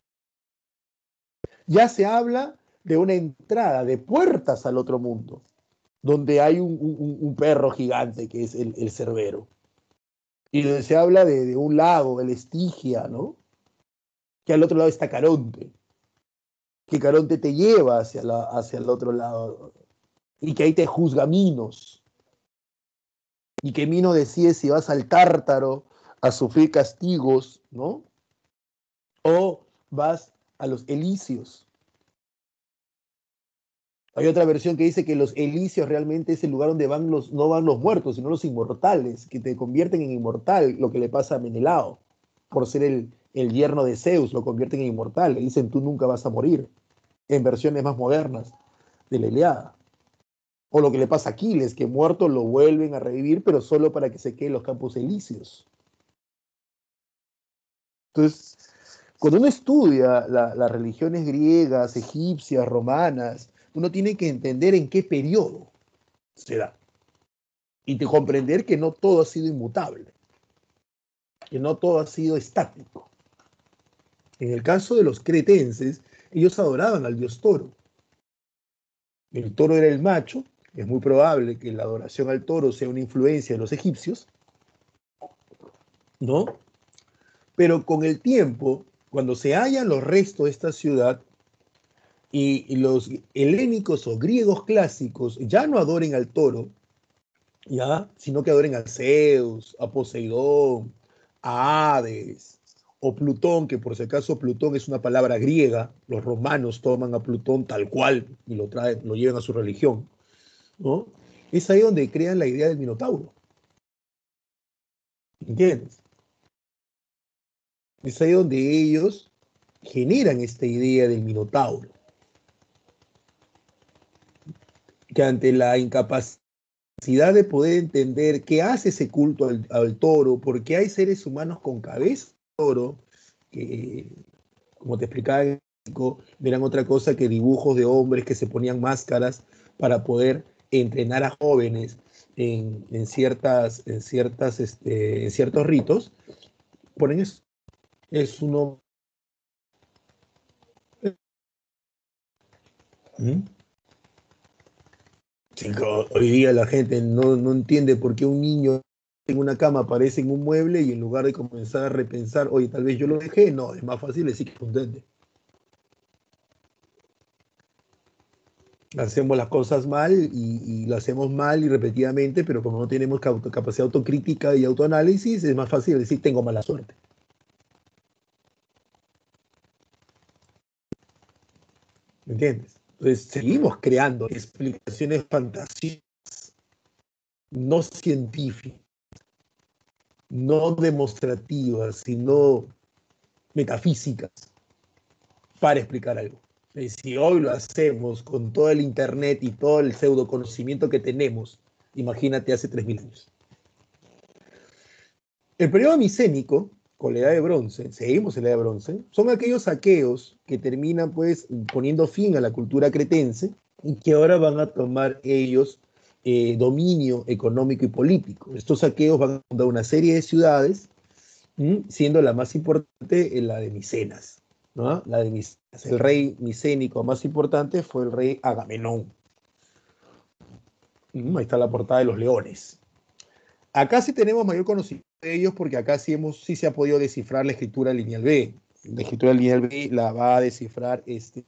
Ya se habla de una entrada, de puertas al otro mundo, donde hay un, un, un perro gigante que es el, el Cerbero. Y donde se habla de, de un lago, el Estigia, ¿no? Que al otro lado está Caronte. Que Caronte te lleva hacia, la, hacia el otro lado. Y que ahí te juzga Minos. Y que Minos decide si vas al Tártaro a sufrir castigos, ¿no? O vas a los Elíseos. Hay otra versión que dice que los Elíseos realmente es el lugar donde van los, no van los muertos, sino los inmortales, que te convierten en inmortal, lo que le pasa a Menelao, por ser el, el yerno de Zeus, lo convierten en inmortal, le dicen tú nunca vas a morir, en versiones más modernas de la Ilíada. O lo que le pasa a Aquiles, que muerto lo vuelven a revivir, pero solo para que se quede en los campos elíseos. Entonces, cuando uno estudia la, las religiones griegas, egipcias, romanas, uno tiene que entender en qué periodo se da. Y de comprender que no todo ha sido inmutable, que no todo ha sido estático. En el caso de los cretenses, ellos adoraban al dios toro. El toro era el macho, es muy probable que la adoración al toro sea una influencia de los egipcios, ¿no? Pero con el tiempo, cuando se hallan los restos de esta ciudad y, y los helénicos o griegos clásicos ya no adoren al toro, ¿ya? Sino que adoren a Zeus, a Poseidón, a Hades o Plutón, que por si acaso Plutón es una palabra griega, los romanos toman a Plutón tal cual y lo traen, lo llevan a su religión, ¿no? Es ahí donde crean la idea del Minotauro, ¿entiendes? Es ahí donde ellos generan esta idea del Minotauro, que ante la incapacidad de poder entender qué hace ese culto al, al toro, porque hay seres humanos con cabeza de toro, que, como te explicaba, en México, no eran otra cosa que dibujos de hombres que se ponían máscaras para poder entrenar a jóvenes en, en ciertas, en, ciertas este, en ciertos ritos. Ponen eso. Es uno. ¿Mm? Chico, hoy día la gente no, no entiende por qué un niño en una cama aparece en un mueble y en lugar de comenzar a repensar, oye, tal vez yo lo dejé, no, es más fácil decir que contente. Hacemos las cosas mal y, y lo hacemos mal y repetidamente, pero como no tenemos capacidad autocrítica y autoanálisis, es más fácil decir tengo mala suerte. ¿Me entiendes? Entonces seguimos creando explicaciones fantasiosas, no científicas, no demostrativas, sino metafísicas para explicar algo. Y si hoy lo hacemos con todo el internet y todo el pseudo conocimiento que tenemos, imagínate hace tres mil años. El periodo micénico, con la edad de bronce, seguimos en la edad de bronce, son aquellos saqueos que terminan pues poniendo fin a la cultura cretense y que ahora van a tomar ellos eh, dominio económico y político. Estos saqueos van a fundar una serie de ciudades, ¿m? Siendo la más importante la de Micenas, ¿no? La de Micenas. El rey micénico más importante fue el rey Agamenón. ¿M? Ahí está la portada de los leones. Acá sí tenemos mayor conocimiento de ellos porque acá sí, hemos, sí se ha podido descifrar la escritura lineal B. La escritura lineal B la va a descifrar este,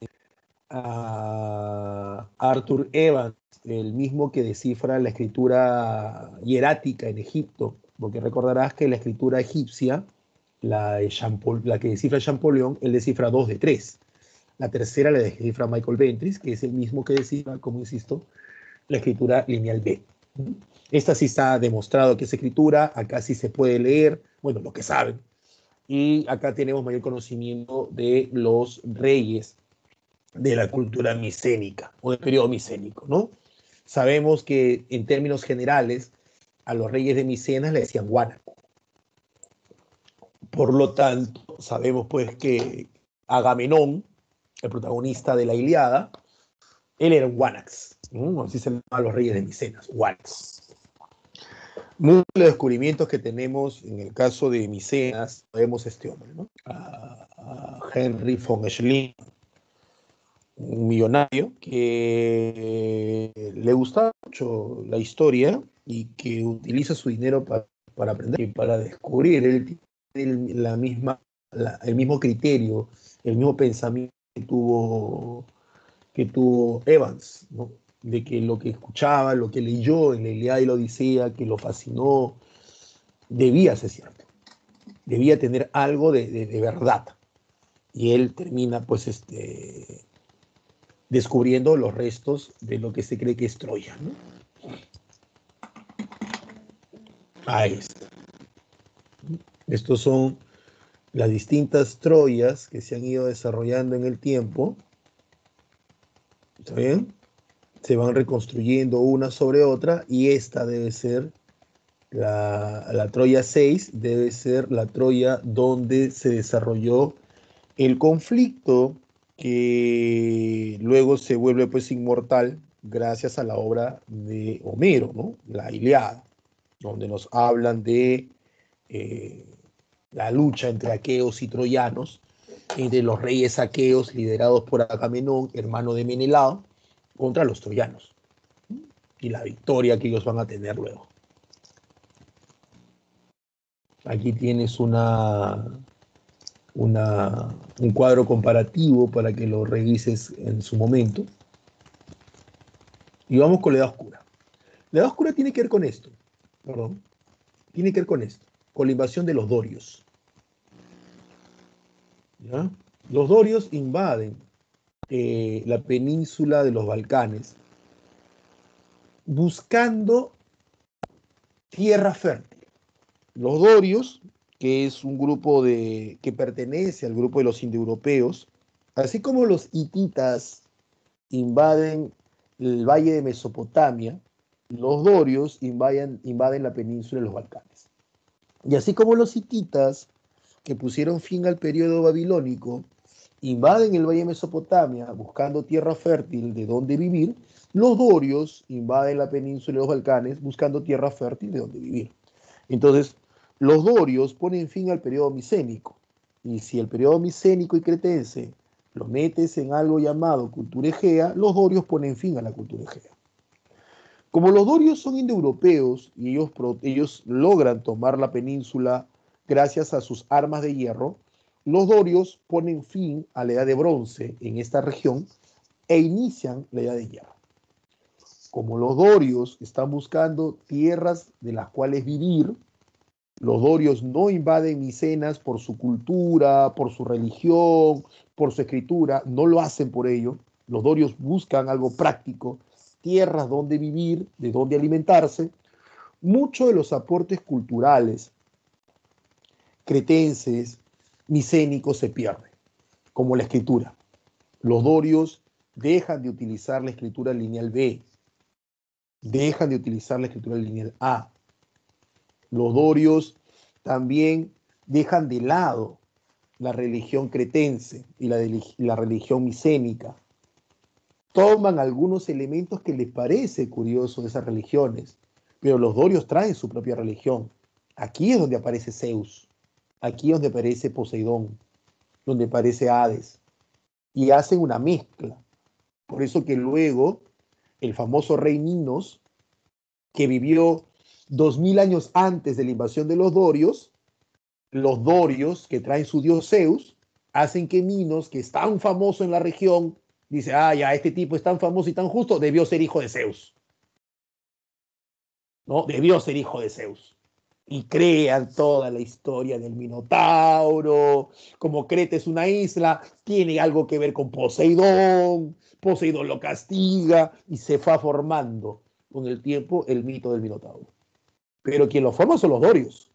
a Arthur Evans, el mismo que descifra la escritura hierática en Egipto, porque recordarás que la escritura egipcia, la, de Champol, la que descifra Champollion, él descifra dos de tres. La tercera la descifra Michael Ventris, que es el mismo que descifra, como insisto, la escritura lineal B. Esta sí está demostrado que es escritura, acá sí se puede leer, bueno, lo que saben. Y acá tenemos mayor conocimiento de los reyes de la cultura micénica o del periodo micénico, ¿no? Sabemos que en términos generales a los reyes de Micenas le decían guánaco. Por lo tanto, sabemos pues que Agamenón, el protagonista de la Ilíada, él era un guánax, ¿no? Así se llamaban los reyes de Micenas, guánax. Muchos de los descubrimientos que tenemos en el caso de Micenas, vemos este hombre, ¿no? A, a Henry von Schliemann, un millonario que le gustaba mucho la historia y que utiliza su dinero para, para aprender y para descubrir. Él tiene la misma, la, el mismo criterio, el mismo pensamiento que tuvo, que tuvo Evans, ¿no? De que lo que escuchaba, lo que leyó en la Ilíada y la Odisea, que lo fascinó, debía ser cierto, debía tener algo de, de, de verdad. Y él termina, pues, este, descubriendo los restos de lo que se cree que es Troya, ¿no? Ahí está. Estos son las distintas Troyas que se han ido desarrollando en el tiempo. ¿Está bien? Se van reconstruyendo una sobre otra y esta debe ser la, la Troya seis, debe ser la Troya donde se desarrolló el conflicto que luego se vuelve pues inmortal gracias a la obra de Homero, ¿no? La Ilíada, donde nos hablan de eh, la lucha entre aqueos y troyanos, entre los reyes aqueos liderados por Agamenón, hermano de Menelao, contra los troyanos, y la victoria que ellos van a tener luego. Aquí tienes una, una, un cuadro comparativo para que lo revises en su momento. Y vamos con la edad oscura. La edad oscura tiene que ver con esto, perdón, tiene que ver con esto, con la invasión de los dorios. ¿Ya? Los dorios invaden eh, la península de los Balcanes buscando tierra fértil. Los dorios, que es un grupo de, que pertenece al grupo de los indoeuropeos, así como los hititas invaden el valle de Mesopotamia, los dorios invaden, invaden la península de los Balcanes. Y así como los hititas, que pusieron fin al periodo babilónico, invaden el valle de Mesopotamia buscando tierra fértil de donde vivir, los dorios invaden la península de los Balcanes buscando tierra fértil de donde vivir. Entonces, los dorios ponen fin al periodo micénico. Y si el periodo micénico y cretense lo metes en algo llamado cultura egea, los dorios ponen fin a la cultura egea. Como los dorios son indoeuropeos y ellos, ellos logran tomar la península gracias a sus armas de hierro, los dorios ponen fin a la edad de bronce en esta región e inician la edad de hierro. Como los dorios están buscando tierras de las cuales vivir, los dorios no invaden Micenas por su cultura, por su religión, por su escritura, no lo hacen por ello. Los dorios buscan algo práctico, tierras donde vivir, de donde alimentarse. Muchos de los aportes culturales cretenses, micénicos se pierden, como la escritura. Los dorios dejan de utilizar la escritura lineal B, dejan de utilizar la escritura lineal A. Los dorios también dejan de lado la religión cretense y la, de, la religión micénica. Toman algunos elementos que les parece curioso de esas religiones, pero los dorios traen su propia religión. Aquí es donde aparece Zeus, aquí es donde aparece Poseidón, donde aparece Hades, y hacen una mezcla. Por eso que luego el famoso rey Minos, que vivió dos mil años antes de la invasión de los dorios, los dorios que traen su dios Zeus, hacen que Minos, que es tan famoso en la región, dice, ah, ya, este tipo es tan famoso y tan justo, debió ser hijo de Zeus. ¿No? Debió ser hijo de Zeus. Y crean toda la historia del Minotauro, como Creta es una isla, tiene algo que ver con Poseidón, Poseidón lo castiga, y se va formando con el tiempo el mito del Minotauro. Pero quien lo forma son los dorios.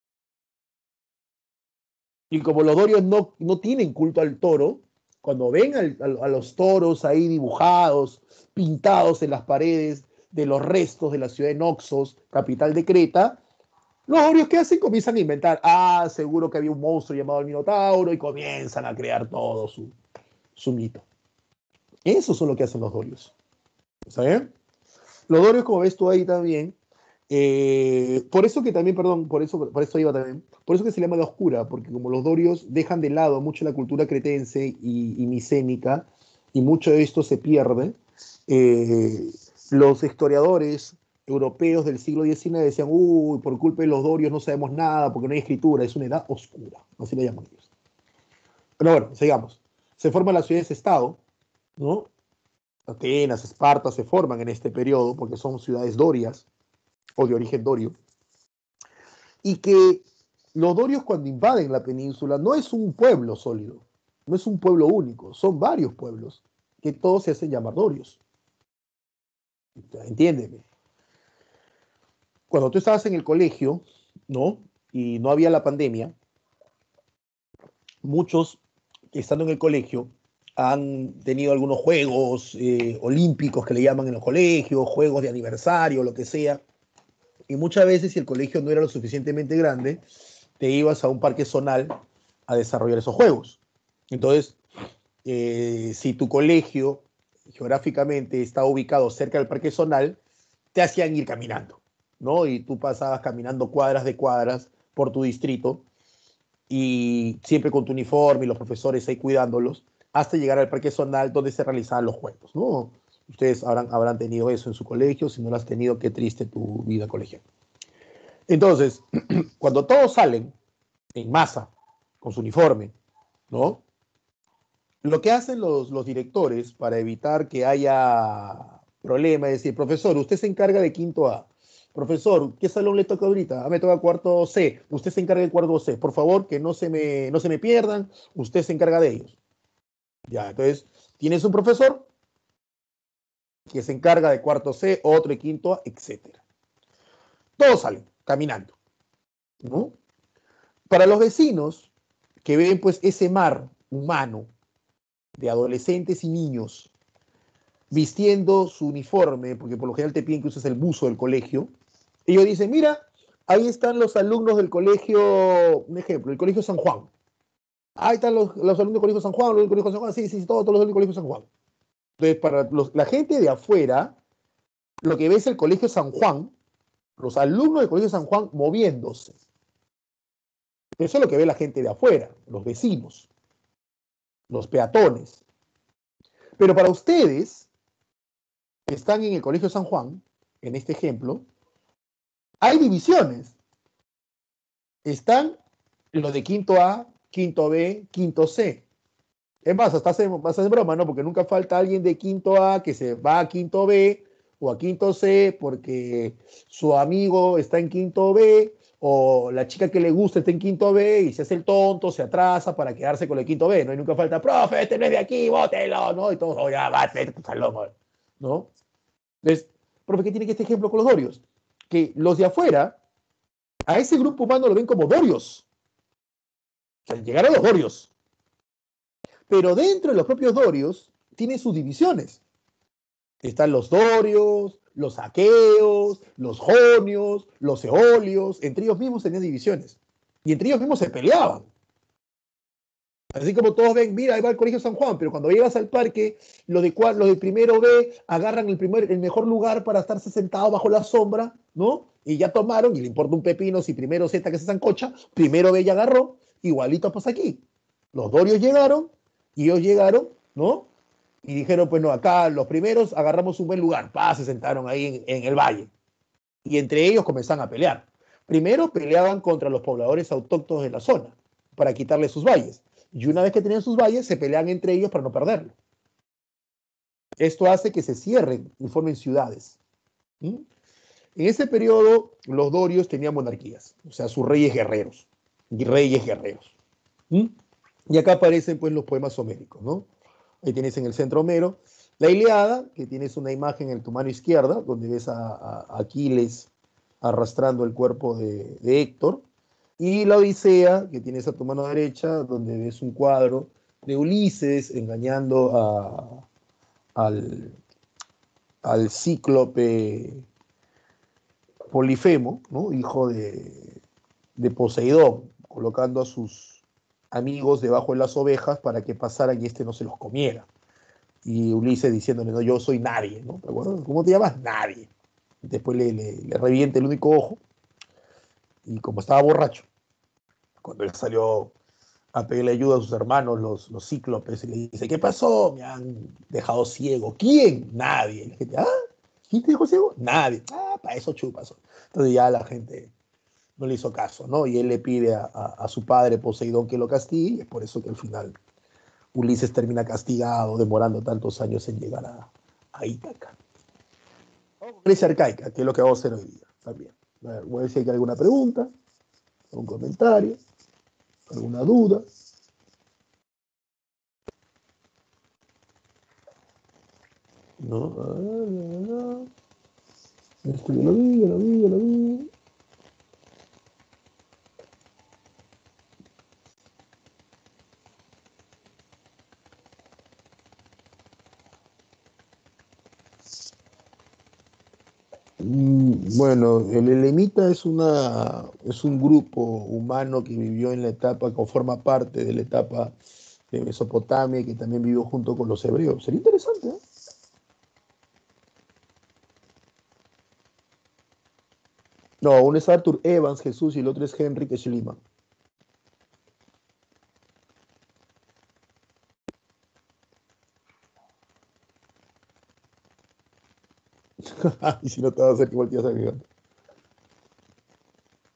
Y como los dorios no, no tienen culto al toro, cuando ven al, a, a los toros ahí dibujados, pintados en las paredes de los restos de la ciudad de Noxos, capital de Creta, los dorios, ¿qué hacen? Comienzan a inventar, ah, seguro que había un monstruo llamado el Minotauro, y comienzan a crear todo su, su mito. Eso es lo que hacen los dorios. ¿Está bien? Los dorios, como ves tú ahí también, eh, por eso que también, perdón, por eso, por eso iba también, por eso que se llama la oscura, porque como los dorios dejan de lado mucho la cultura cretense y, y micénica, y mucho de esto se pierde, eh, los historiadores europeos del siglo diecinueve decían, uy, por culpa de los dorios no sabemos nada, porque no hay escritura, es una edad oscura, así lo llaman ellos. Pero bueno, sigamos. Se forman las ciudades-estado, ¿no? Atenas, Esparta se forman en este periodo, porque son ciudades dorias, o de origen dorio, y que los dorios cuando invaden la península no es un pueblo sólido, no es un pueblo único, son varios pueblos que todos se hacen llamar dorios. Entiéndeme. Cuando tú estabas en el colegio, ¿no? Y no había la pandemia, muchos estando en el colegio han tenido algunos juegos eh, olímpicos que le llaman en los colegios, juegos de aniversario, lo que sea. Y muchas veces, si el colegio no era lo suficientemente grande, te ibas a un parque zonal a desarrollar esos juegos. Entonces, eh, si tu colegio geográficamente estaba ubicado cerca del parque zonal, te hacían ir caminando, ¿no? Y tú pasabas caminando cuadras de cuadras por tu distrito y siempre con tu uniforme y los profesores ahí cuidándolos hasta llegar al parque zonal donde se realizaban los juegos, ¿no? Ustedes habrán, habrán tenido eso en su colegio, si no lo has tenido, qué triste tu vida colegial. Entonces, cuando todos salen en masa, con su uniforme, ¿no? Lo que hacen los, los directores para evitar que haya problemas es decir, profesor, usted se encarga de quinto A. Profesor, ¿qué salón le toca ahorita? Ah, me toca cuarto C. Usted se encarga del cuarto C. Por favor, que no se me, no se me pierdan. Usted se encarga de ellos. Ya, entonces, tienes un profesor que se encarga de cuarto C, otro de quinto A, etcétera. Todos salen caminando, ¿no? Para los vecinos que ven pues ese mar humano de adolescentes y niños vistiendo su uniforme, porque por lo general te piden que uses el buzo del colegio, ellos dicen, mira, ahí están los alumnos del colegio, un ejemplo, el colegio San Juan. Ahí están los, los alumnos del colegio San Juan, los del colegio San Juan, sí, sí, todos, todos los del colegio San Juan. Entonces, para los, la gente de afuera, lo que ve es el colegio San Juan, los alumnos del colegio San Juan moviéndose. Eso es lo que ve la gente de afuera, los vecinos, los peatones. Pero para ustedes, que están en el colegio San Juan, en este ejemplo, hay divisiones. Están los de quinto A, quinto B, quinto C. Es más, hasta hacen, hacen broma, ¿no? Porque nunca falta alguien de quinto A que se va a quinto B o a quinto C porque su amigo está en quinto B o la chica que le gusta está en quinto B y se hace el tonto, se atrasa para quedarse con el quinto B, ¿no? Y nunca falta, profe, este no es de aquí, bótelo, ¿no? Y todos, oh, ya, va, vete a tu salón, ¿no? Entonces, profe, ¿qué tiene que este ejemplo con los dorios? Que los de afuera, a ese grupo humano lo ven como dorios. O sea, llegaron los dorios. Pero dentro de los propios dorios, tienen sus divisiones. Están los dorios, los aqueos, los jonios, los eolios. Entre ellos mismos tenían divisiones. Y entre ellos mismos se peleaban. Así como todos ven, mira, ahí va el colegio San Juan, pero cuando llegas al parque, los de, los de primero B agarran el, primer, el mejor lugar para estarse sentados bajo la sombra, ¿no? Y ya tomaron, y le importa un pepino si primero Z que se zancocha, primero B ya agarró, igualito pasa aquí. Los dorios llegaron, y ellos llegaron, ¿no? Y dijeron, pues no, acá los primeros agarramos un buen lugar, pa, se sentaron ahí en, en el valle. Y entre ellos comenzaron a pelear. Primero peleaban contra los pobladores autóctonos de la zona, para quitarles sus valles. Y una vez que tenían sus valles, se pelean entre ellos para no perderlo. Esto hace que se cierren y formen ciudades. ¿Mm? En ese periodo, los dorios tenían monarquías, o sea, sus reyes guerreros, y reyes guerreros. ¿Mm? Y acá aparecen pues los poemas homéricos, ¿no? Ahí tienes en el centro Homero, la Ilíada, que tienes una imagen en tu mano izquierda, donde ves a, a Aquiles arrastrando el cuerpo de, de Héctor, y la Odisea, que tienes a tu mano derecha, donde ves un cuadro de Ulises engañando a, al, al cíclope Polifemo, ¿no? Hijo de, de Poseidón, colocando a sus amigos debajo de las ovejas para que pasaran y este no se los comiera. Y Ulises diciéndole, no, yo soy nadie, ¿no? ¿Te acuerdas? ¿Cómo te llamas? Nadie. Después le, le, le revienta el único ojo y como estaba borracho, cuando él salió a pedirle ayuda a sus hermanos, los, los cíclopes, y le dice, ¿qué pasó? Me han dejado ciego. ¿Quién? Nadie. Y la gente, ¿ah? ¿Quién te dejó ciego? Nadie. Ah, para eso chupas. Entonces ya la gente no le hizo caso, ¿no? Y él le pide a, a, a su padre Poseidón que lo castigue, y es por eso que al final Ulises termina castigado, demorando tantos años en llegar a, a Ítaca. Grecia arcaica, que es lo que vamos a hacer hoy día también. A ver, voy a ver si hay alguna pregunta, algún comentario, alguna duda. No, no, no. Esto yo lo vi, yo lo vi, yo lo vi. Mm, Bueno, el Elamita es, una, es un grupo humano que vivió en la etapa, que forma parte de la etapa de Mesopotamia, que también vivió junto con los hebreos. Sería interesante, ¿eh? No, uno es Arthur Evans, Jesús, y el otro es Henry Schliemann. Y si no te vas a hacer igual que ya sabes.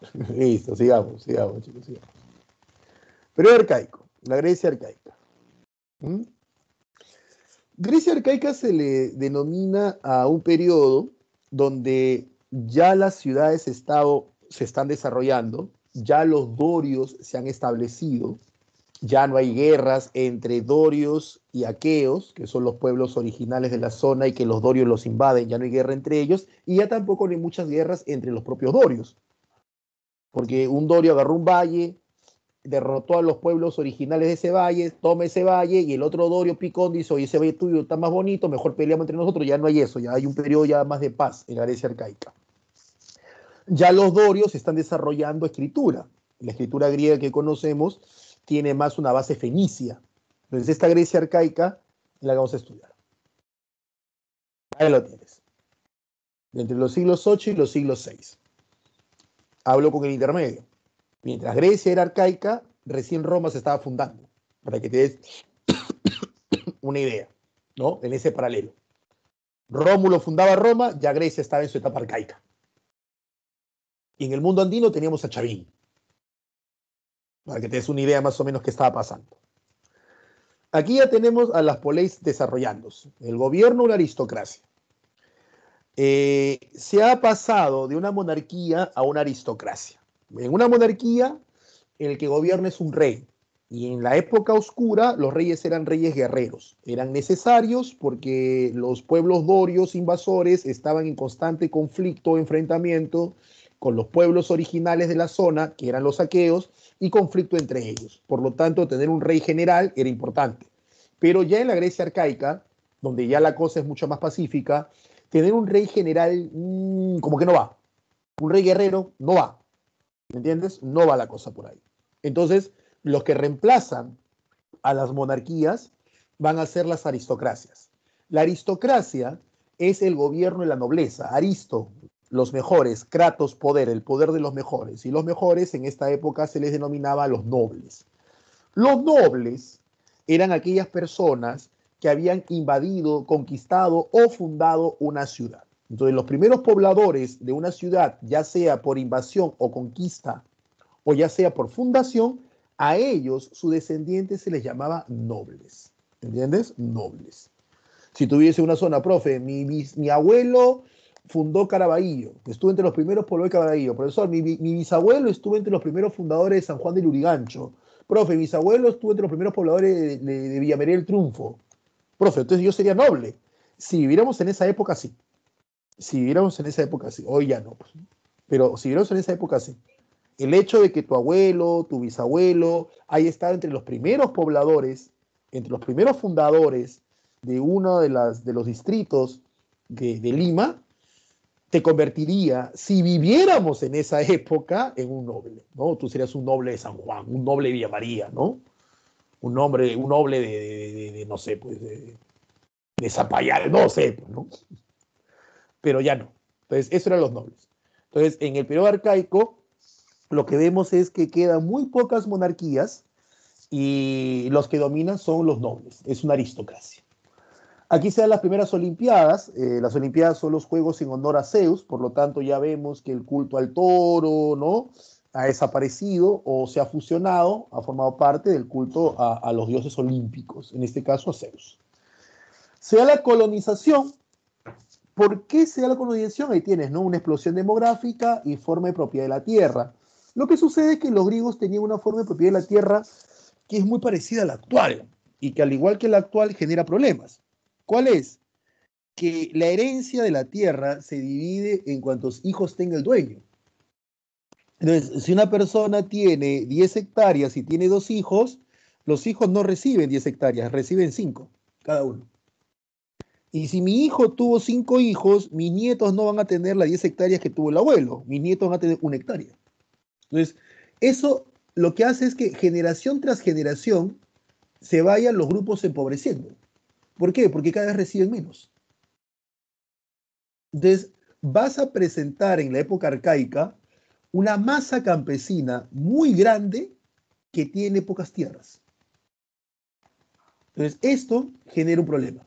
Listo, sigamos, sigamos, chicos, sigamos. Periodo arcaico, la Grecia arcaica. ¿Mm? Grecia arcaica se le denomina a un periodo donde ya las ciudades-estado se están desarrollando, ya los dorios se han establecido, ya no hay guerras entre dorios y aqueos, que son los pueblos originales de la zona y que los dorios los invaden, ya no hay guerra entre ellos, y ya tampoco no hay muchas guerras entre los propios dorios, porque un dorio agarró un valle, derrotó a los pueblos originales de ese valle, toma ese valle, y el otro dorio picón dice, oye, ese valle tuyo está más bonito, mejor peleamos entre nosotros. Ya no hay eso, ya hay un periodo ya más de paz en la Grecia arcaica. Ya los dorios están desarrollando escritura. La escritura griega que conocemos tiene más una base fenicia. Entonces esta Grecia arcaica la vamos a estudiar. Ahí lo tienes. Entre los siglos ocho y los siglos seis. Hablo con el intermedio. Mientras Grecia era arcaica, recién Roma se estaba fundando, para que te des una idea, ¿no? En ese paralelo. Rómulo fundaba Roma, ya Grecia estaba en su etapa arcaica. Y en el mundo andino teníamos a Chavín, para que te des una idea más o menos qué estaba pasando. Aquí ya tenemos a las poleis desarrollándose. El gobierno, una aristocracia. Eh, se ha pasado de una monarquía a una aristocracia. En una monarquía, el que gobierna es un rey. Y en la época oscura, los reyes eran reyes guerreros. Eran necesarios porque los pueblos dorios invasores estaban en constante conflicto o enfrentamiento con los pueblos originales de la zona, que eran los aqueos, y conflicto entre ellos. Por lo tanto, tener un rey general era importante. Pero ya en la Grecia arcaica, donde ya la cosa es mucho más pacífica, tener un rey general mmm, como que no va. Un rey guerrero no va. ¿Me entiendes? No va la cosa por ahí. Entonces, los que reemplazan a las monarquías van a ser las aristocracias. La aristocracia es el gobierno de la nobleza. Aristo, los mejores. Kratos, poder, el poder de los mejores. Y los mejores en esta época se les denominaba los nobles. Los nobles eran aquellas personas que habían invadido, conquistado o fundado una ciudad. Entonces, los primeros pobladores de una ciudad, ya sea por invasión o conquista, o ya sea por fundación, a ellos, sus descendientes, se les llamaba nobles. ¿Entiendes? Nobles. Si tuviese una zona, profe, mi, mi, mi abuelo fundó Caraballo, que estuvo entre los primeros pobladores de Caraballo. Profesor, mi, mi bisabuelo estuvo entre los primeros fundadores de San Juan de Lurigancho. Profe, mi bisabuelo estuvo entre los primeros pobladores de, de, de Villa María del Triunfo. Profe, entonces yo sería noble. Si viviéramos en esa época, sí. Si viviéramos en esa época, sí. Hoy ya no. Pues. Pero si viviéramos en esa época, sí. El hecho de que tu abuelo, tu bisabuelo, haya estado entre los primeros pobladores, entre los primeros fundadores de uno de, las, de los distritos de, de Lima, te convertiría, si viviéramos en esa época, en un noble, ¿no? Tú serías un noble de San Juan, un noble de Villa María, ¿no? Un noble, un noble de, de, de, de no sé, pues, de, de Zapallar, no sé, pues, ¿no? Pero ya no. Entonces, eso eran los nobles. Entonces, en el periodo arcaico, lo que vemos es que quedan muy pocas monarquías y los que dominan son los nobles. Es una aristocracia. Aquí se dan las primeras Olimpiadas. Eh, las Olimpiadas son los juegos en honor a Zeus, por lo tanto ya vemos que el culto al toro, ¿no?, ha desaparecido o se ha fusionado, ha formado parte del culto a, a los dioses olímpicos, en este caso a Zeus. Se da la colonización. ¿Por qué se da la colonización? Ahí tienes, ¿no?, una explosión demográfica y forma de propiedad de la tierra. Lo que sucede es que los griegos tenían una forma de propiedad de la tierra que es muy parecida a la actual y que al igual que la actual genera problemas. ¿Cuál es? Que la herencia de la tierra se divide en cuantos hijos tenga el dueño. Entonces, si una persona tiene diez hectáreas y tiene dos hijos, los hijos no reciben diez hectáreas, reciben cinco cada uno. Y si mi hijo tuvo cinco hijos, mis nietos no van a tener las diez hectáreas que tuvo el abuelo, mis nietos van a tener una hectárea. Entonces, eso lo que hace es que generación tras generación se vayan los grupos empobreciendo. ¿Por qué? Porque cada vez reciben menos. Entonces, vas a presentar en la época arcaica una masa campesina muy grande que tiene pocas tierras. Entonces, esto genera un problema.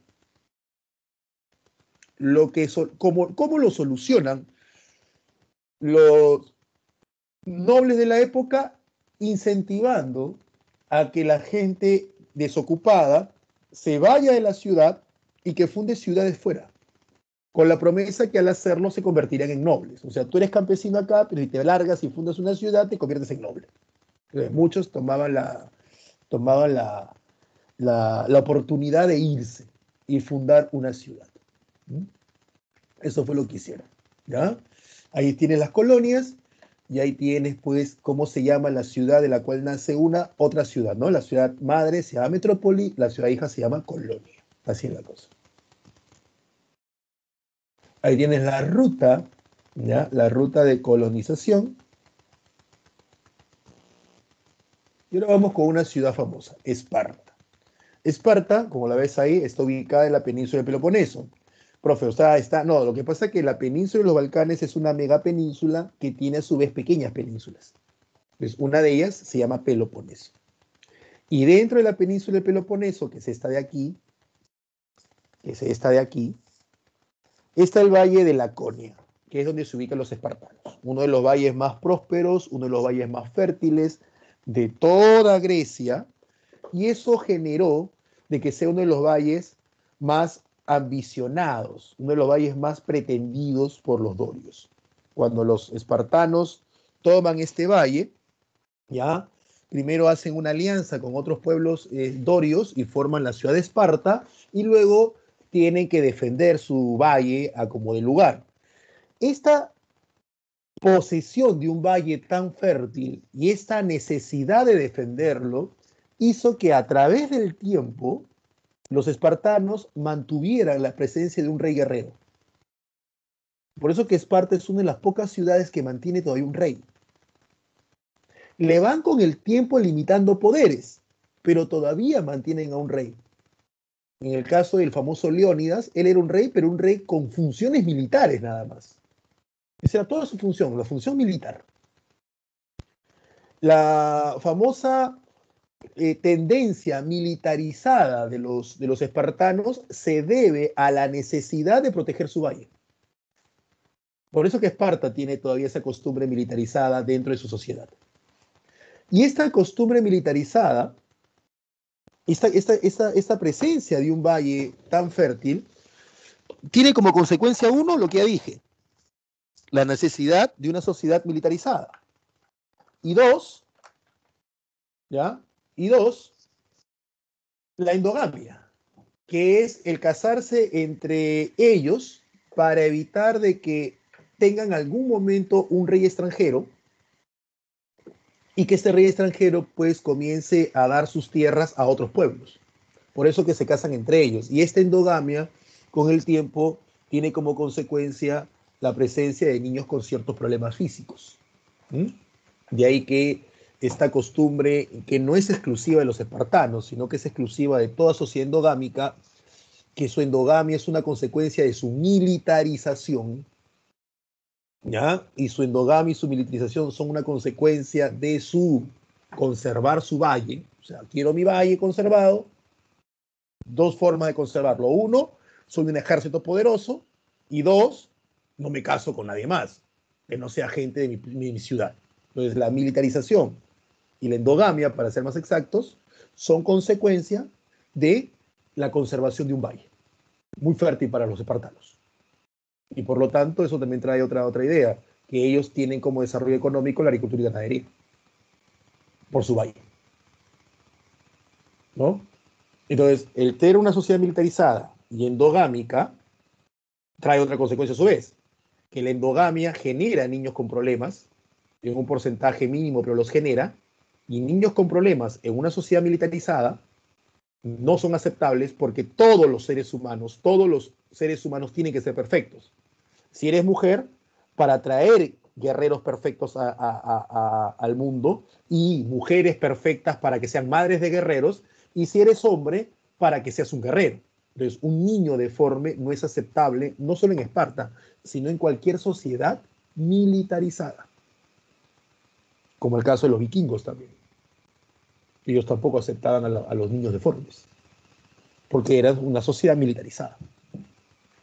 Lo que so, ¿cómo, ¿Cómo lo solucionan los, nobles de la época incentivando a que la gente desocupada se vaya de la ciudad y que funde ciudades fuera, con la promesa que al hacerlo se convertirían en nobles. O sea, tú eres campesino acá, pero si te largas y fundas una ciudad, te conviertes en noble. Entonces, muchos tomaban la, tomaban la, la, la oportunidad de irse y fundar una ciudad. ¿Mm? Eso fue lo que hicieron, ¿ya? Ahí tienes las colonias y ahí tienes, pues, cómo se llama la ciudad de la cual nace una, otra ciudad, ¿no? La ciudad madre se llama metrópoli, la ciudad hija se llama colonia. Así es la cosa. Ahí tienes la ruta, ¿ya? La ruta de colonización. Y ahora vamos con una ciudad famosa, Esparta. Esparta, como la ves ahí, está ubicada en la península del Peloponeso. Profe, o sea, está, no, lo que pasa es que la península de los Balcanes es una mega península que tiene a su vez pequeñas penínsulas. Entonces, una de ellas se llama Peloponeso. Y dentro de la península del Peloponeso, que es esta de aquí, que es esta de aquí, está el valle de Laconia, que es donde se ubican los espartanos. Uno de los valles más prósperos, uno de los valles más fértiles de toda Grecia, y eso generó de que sea uno de los valles más ambicionados, uno de los valles más pretendidos por los dorios. Cuando los espartanos toman este valle, ya, primero hacen una alianza con otros pueblos eh, dorios y forman la ciudad de Esparta, y luego tienen que defender su valle a como de lugar. Esta posesión de un valle tan fértil y esta necesidad de defenderlo hizo que a través del tiempo los espartanos mantuvieran la presencia de un rey guerrero. Por eso que Esparta es una de las pocas ciudades que mantiene todavía un rey. Le van con el tiempo limitando poderes, pero todavía mantienen a un rey. En el caso del famoso Leónidas, él era un rey, pero un rey con funciones militares nada más. Esa era toda su función, la función militar. La famosa eh, tendencia militarizada de los, de los espartanos se debe a la necesidad de proteger su valle. Por eso que Esparta tiene todavía esa costumbre militarizada dentro de su sociedad. Y esta costumbre militarizada, esta, esta, esta, esta presencia de un valle tan fértil, tiene como consecuencia, uno, lo que ya dije, la necesidad de una sociedad militarizada. Y dos, ¿ya? Y dos, la endogamia, que es el casarse entre ellos para evitar de que tengan algún momento un rey extranjero y que este rey extranjero pues comience a dar sus tierras a otros pueblos. Por eso que se casan entre ellos. Y esta endogamia con el tiempo tiene como consecuencia la presencia de niños con ciertos problemas físicos. ¿Mm? De ahí que esta costumbre, que no es exclusiva de los espartanos, sino que es exclusiva de toda sociedad endogámica, que su endogamia es una consecuencia de su militarización, ¿ya? Y su endogamia y su militarización son una consecuencia de su conservar su valle. O sea, quiero mi valle conservado. Dos formas de conservarlo. Uno, soy un ejército poderoso. Y dos, no me caso con nadie más, que no sea gente de mi, mi, mi ciudad. Entonces, la militarización y la endogamia, para ser más exactos, son consecuencia de la conservación de un valle, muy fértil para los espartanos. Y por lo tanto, eso también trae otra, otra idea, que ellos tienen como desarrollo económico la agricultura y ganadería, por su valle, ¿no? Entonces, el tener una sociedad militarizada y endogámica trae otra consecuencia a su vez, que la endogamia genera niños con problemas, en un porcentaje mínimo, pero los genera, y niños con problemas en una sociedad militarizada no son aceptables porque todos los seres humanos, todos los seres humanos tienen que ser perfectos. Si eres mujer, para atraer guerreros perfectos a, a, a, al mundo y mujeres perfectas para que sean madres de guerreros, y si eres hombre, para que seas un guerrero. Entonces, un niño deforme no es aceptable, no solo en Esparta, sino en cualquier sociedad militarizada, como el caso de los vikingos también. Ellos tampoco aceptaban a, la, a los niños deformes, porque eran una sociedad militarizada.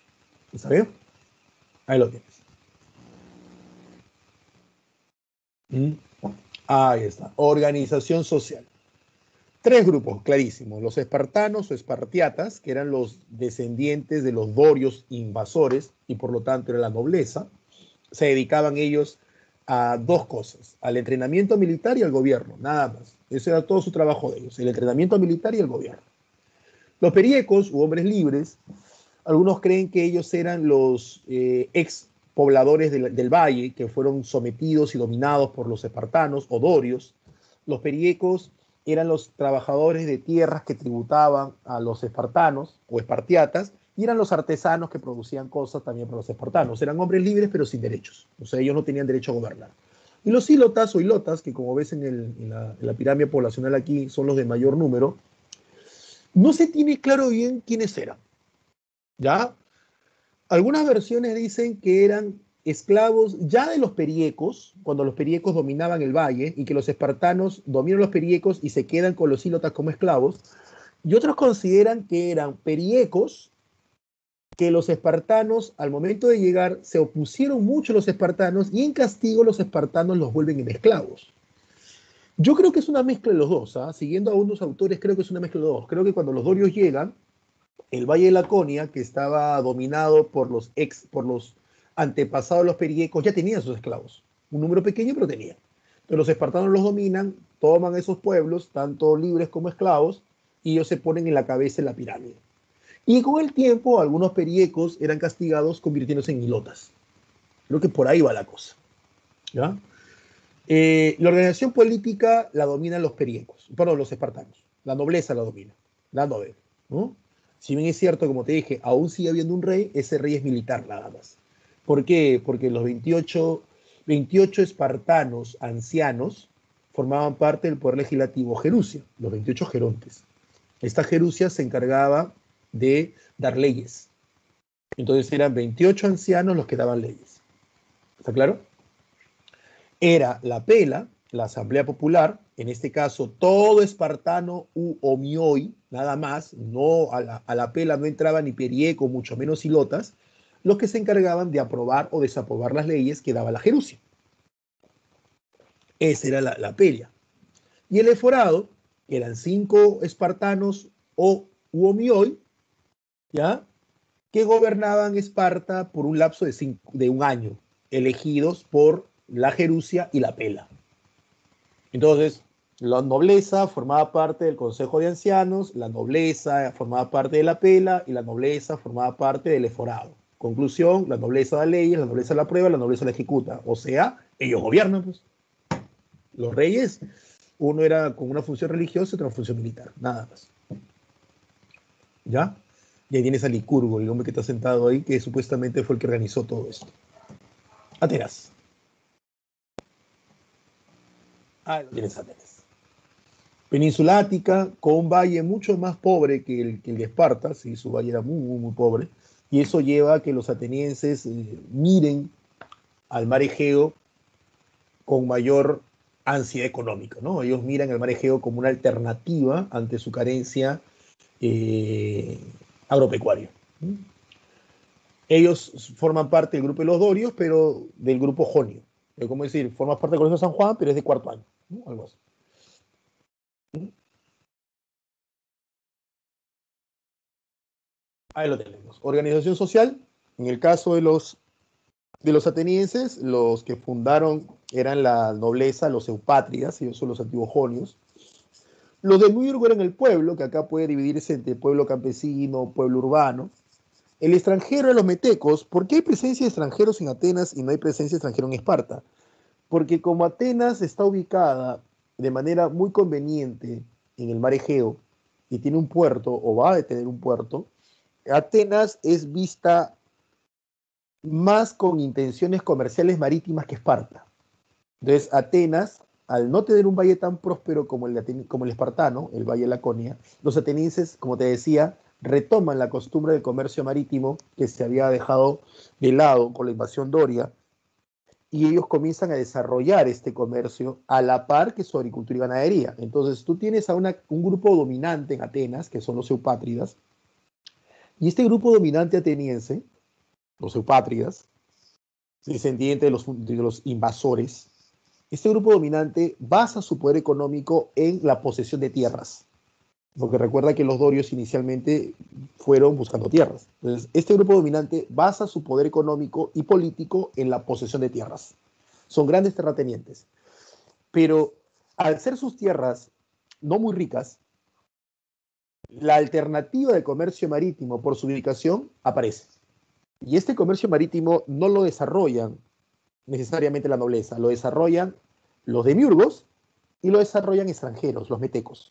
¿Está bien? Ahí lo tienes. ¿Mm? Ahí está. Organización social. Tres grupos, clarísimos. Los espartanos o espartiatas, que eran los descendientes de los dorios invasores y por lo tanto era la nobleza. Se dedicaban ellos a dos cosas, al entrenamiento militar y al gobierno, nada más. Ese era todo su trabajo de ellos, el entrenamiento militar y el gobierno. Los periecos, u hombres libres, algunos creen que ellos eran los eh, ex pobladores del, del valle que fueron sometidos y dominados por los espartanos o dorios. Los periecos eran los trabajadores de tierras que tributaban a los espartanos o espartiatas y eran los artesanos que producían cosas también para los espartanos. Eran hombres libres pero sin derechos, o sea, ellos no tenían derecho a gobernar. Y los ílotas o ilotas, que como ves en, el, en, la, en la pirámide poblacional aquí son los de mayor número, no se tiene claro bien quiénes eran. ¿Ya? Algunas versiones dicen que eran esclavos ya de los periecos, cuando los periecos dominaban el valle y que los espartanos dominan los periecos y se quedan con los ílotas como esclavos. Y otros consideran que eran periecos que los espartanos, al momento de llegar, se opusieron mucho a los espartanos y en castigo los espartanos los vuelven en esclavos. Yo creo que es una mezcla de los dos, ¿eh? Siguiendo a unos autores, creo que es una mezcla de los dos. Creo que cuando los dorios llegan, el Valle de Laconia, que estaba dominado por los ex, por los antepasados de los periecos, ya tenía sus esclavos. Un número pequeño, pero tenía. Entonces los espartanos los dominan, toman esos pueblos, tanto libres como esclavos, y ellos se ponen en la cabeza de la pirámide. Y con el tiempo, algunos periecos eran castigados convirtiéndose en hilotas. Creo que por ahí va la cosa. ¿Ya? Eh, la organización política la dominan los periecos, perdón, los espartanos. La nobleza la domina, la nobleza, ¿no? Si bien es cierto, como te dije, aún sigue habiendo un rey, ese rey es militar nada más. ¿Por qué? Porque los veintiocho, veintiocho espartanos ancianos formaban parte del poder legislativo Gerusia, los veintiocho gerontes. Esta Gerusia se encargaba de dar leyes. Entonces eran veintiocho ancianos los que daban leyes. ¿Está claro? Era la pela, la Asamblea Popular, en este caso todo espartano u homioi, nada más, no a la, a la pela no entraba ni perieco, mucho menos ilotas, los que se encargaban de aprobar o desaprobar las leyes que daba la Gerusia. Esa era la, la pela. Y el eforado, que eran cinco espartanos o u homioi, ¿ya? Que gobernaban Esparta por un lapso de, cinco, de un año, elegidos por la Gerusia y la pela. Entonces, la nobleza formaba parte del Consejo de Ancianos, la nobleza formaba parte de la pela y la nobleza formaba parte del eforado. Conclusión, la nobleza da leyes, la nobleza la aprueba, la nobleza la ejecuta. O sea, ellos gobiernan, pues. Los reyes, uno era con una función religiosa y otra función militar, nada más. ¿Ya? Y ahí tienes a Licurgo, el hombre que está sentado ahí, que supuestamente fue el que organizó todo esto. Atenas. Ah, lo tienes Atenas. Península Ática, con un valle mucho más pobre que el, que el de Esparta, ¿sí? Su valle era muy, muy, muy pobre, y eso lleva a que los atenienses eh, miren al mar Egeo con mayor ansiedad económica, ¿no? Ellos miran al mar Egeo como una alternativa ante su carencia eh, agropecuaria. ¿Sí? Ellos forman parte del grupo de los dorios, pero del grupo jonio. Es como decir, formas parte del Colegio San Juan, pero es de cuarto año, ¿no? Algo así. Ahí lo tenemos. Organización social, en el caso de los, de los atenienses, los que fundaron eran la nobleza, los eupátridas, ellos son los antiguos jonios. Los del Muyurgo eran el pueblo, que acá puede dividirse entre pueblo campesino, pueblo urbano. El extranjero eran los metecos. ¿Por qué hay presencia de extranjeros en Atenas y no hay presencia de extranjeros en Esparta? Porque como Atenas está ubicada de manera muy conveniente en el mar Egeo y tiene un puerto, o va a tener un puerto, Atenas es vista más con intenciones comerciales marítimas que Esparta. Entonces, Atenas, al no tener un valle tan próspero como el, como el espartano, el valle de Laconia, los atenienses, como te decía, retoman la costumbre del comercio marítimo que se había dejado de lado con la invasión doria, y ellos comienzan a desarrollar este comercio a la par que su agricultura y ganadería. Entonces, tú tienes a una, un grupo dominante en Atenas, que son los eupátridas, y este grupo dominante ateniense, los eupátridas, descendientes de los, de los invasores, Este grupo dominante basa su poder económico en la posesión de tierras, porque recuerda que los dorios inicialmente fueron buscando tierras. Entonces, este grupo dominante basa su poder económico y político en la posesión de tierras. Son grandes terratenientes, pero al ser sus tierras no muy ricas, la alternativa de comercio marítimo por su ubicación aparece. Y este comercio marítimo no lo desarrollan necesariamente la nobleza, lo desarrollan los demiurgos y lo desarrollan extranjeros, los metecos.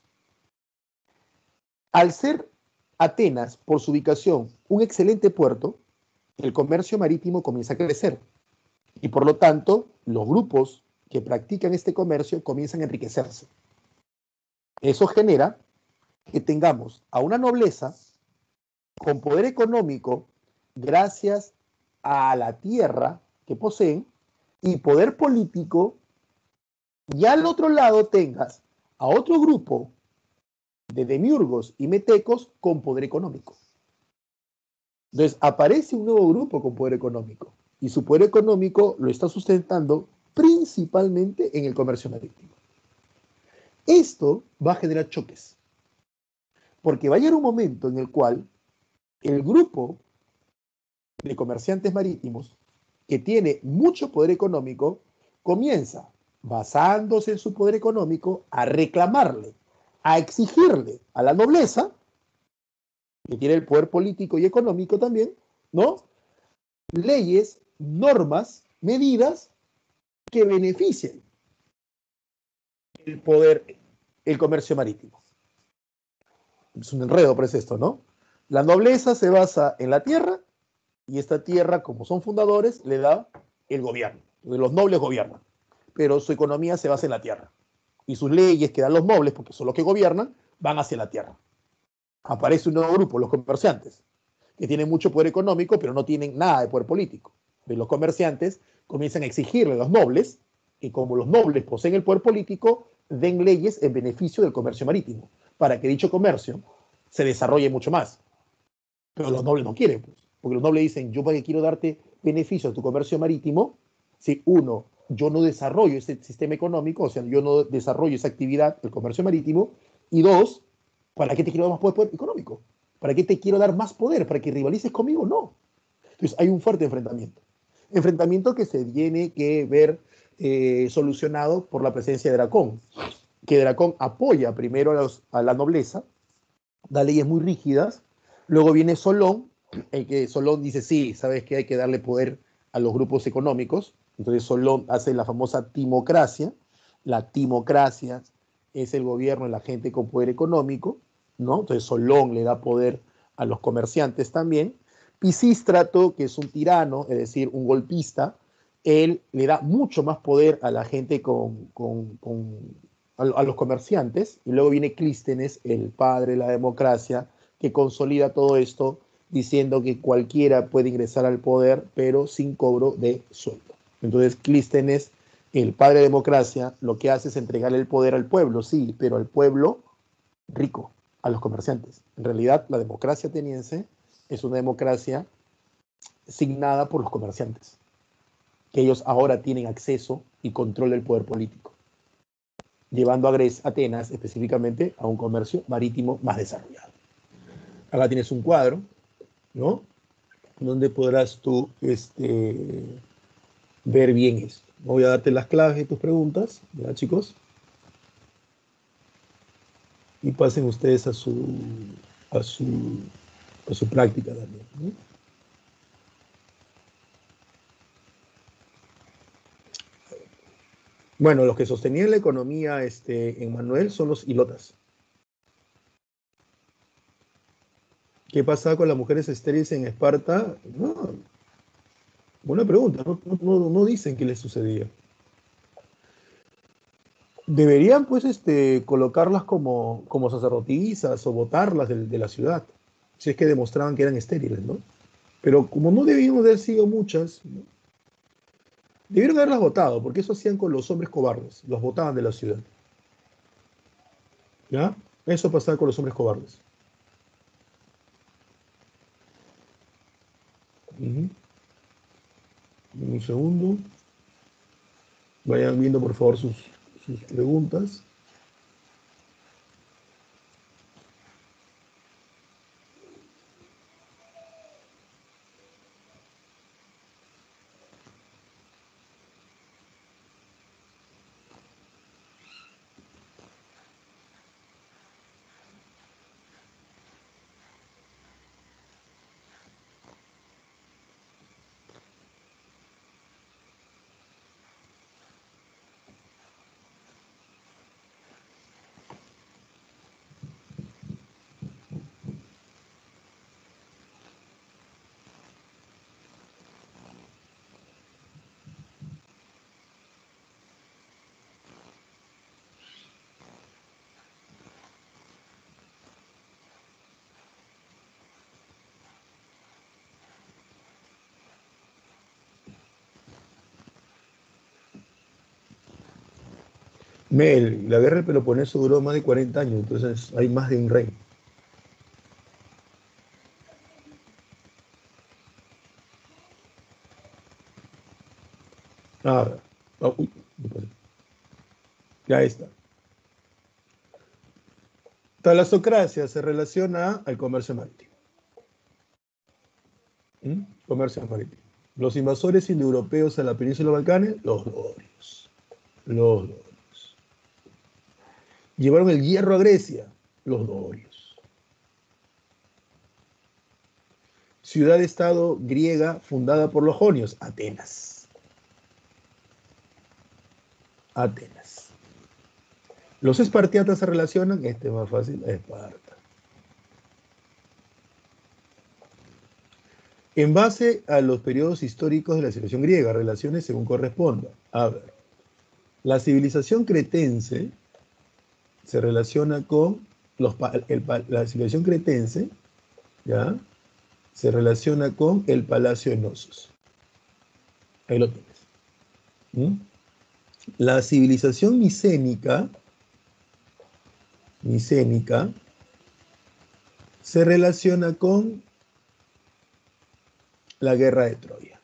Al ser Atenas, por su ubicación, un excelente puerto, el comercio marítimo comienza a crecer y por lo tanto los grupos que practican este comercio comienzan a enriquecerse. Eso genera que tengamos a una nobleza con poder económico gracias a la tierra que poseen y poder político, y al otro lado tengas a otro grupo de demiurgos y metecos con poder económico. Entonces aparece un nuevo grupo con poder económico y su poder económico lo está sustentando principalmente en el comercio marítimo. Esto va a generar choques, porque va a llegar un momento en el cual el grupo de comerciantes marítimos que tiene mucho poder económico comienza, basándose en su poder económico, a reclamarle, a exigirle a la nobleza, que tiene el poder político y económico también, ¿no? Leyes, normas, medidas que beneficien el poder, el comercio marítimo. Es un enredo, pero es esto, ¿no? La nobleza se basa en la tierra y esta tierra, como son fundadores, le da el gobierno. Los nobles gobiernan, pero su economía se basa en la tierra. Y sus leyes que dan los nobles, porque son los que gobiernan, van hacia la tierra. Aparece un nuevo grupo, los comerciantes, que tienen mucho poder económico, pero no tienen nada de poder político. Entonces, los comerciantes comienzan a exigirle a los nobles, que como los nobles poseen el poder político, den leyes en beneficio del comercio marítimo, para que dicho comercio se desarrolle mucho más. Pero los nobles no quieren, pues, porque los nobles dicen, yo para qué quiero darte beneficio a tu comercio marítimo, si uno, yo no desarrollo ese sistema económico, o sea, yo no desarrollo esa actividad, el comercio marítimo, y dos, ¿para qué te quiero dar más poder, poder económico? ¿Para qué te quiero dar más poder? ¿Para que rivalices conmigo? No. Entonces hay un fuerte enfrentamiento. Enfrentamiento que se tiene que ver eh, solucionado por la presencia de Dracón, que Dracón apoya primero a, los, a la nobleza, da leyes muy rígidas, luego viene Solón, el que Solón dice, sí, sabes que hay que darle poder a los grupos económicos, entonces Solón hace la famosa timocracia, la timocracia es el gobierno de la gente con poder económico, ¿no? Entonces Solón le da poder a los comerciantes también. Pisístrato, que es un tirano, es decir, un golpista, él le da mucho más poder a la gente con, con, con a, a, los comerciantes, y luego viene Clístenes, el padre de la democracia, que consolida todo esto diciendo que cualquiera puede ingresar al poder, pero sin cobro de sueldo. Entonces Clístenes, el padre de la democracia, lo que hace es entregarle el poder al pueblo, sí, pero al pueblo rico, a los comerciantes. En realidad, la democracia ateniense es una democracia signada por los comerciantes, que ellos ahora tienen acceso y control del poder político, llevando a Grecia, Atenas específicamente, a un comercio marítimo más desarrollado. Acá tienes un cuadro, ¿no? Donde podrás tú este, ver bien esto. Voy a darte las claves de tus preguntas, ¿verdad, chicos? Y pasen ustedes a su, a su, a su práctica también, ¿no? Bueno, los que sostenían la economía este, en Manuel son los hilotas. ¿Qué pasaba con las mujeres estériles en Esparta? No, buena pregunta, no, no, no dicen qué les sucedía. Deberían, pues, este, colocarlas como, como sacerdotisas o botarlas de, de la ciudad, si es que demostraban que eran estériles, ¿no? Pero como no debían haber sido muchas, ¿no? Debieron haberlas votado, porque eso hacían con los hombres cobardes, los votaban de la ciudad. ¿Ya? Eso pasaba con los hombres cobardes. Uh-huh. Un segundo. Vayan viendo, por favor, sus, sus preguntas. Mel, la guerra del Peloponeso duró más de cuarenta años, entonces hay más de un rey. Ah, oh, uy, ya está. Talasocracia se relaciona al comercio marítimo. ¿Mm? Comercio marítimo. Los invasores indoeuropeos a la península de los Balcanes, los dorios. Los dorios. Llevaron el hierro a Grecia, los dorios. Ciudad-estado griega fundada por los jonios, Atenas. Atenas. Los espartiatas se relacionan, este es más fácil, Esparta. En base a los periodos históricos de la civilización griega, relaciones según corresponda. A ver, la civilización cretense se relaciona con los, el, la civilización cretense, ¿ya? Se relaciona con el palacio de Knossos. Ahí lo tienes. ¿Mm? La civilización micénica, micénica se relaciona con la guerra de Troya.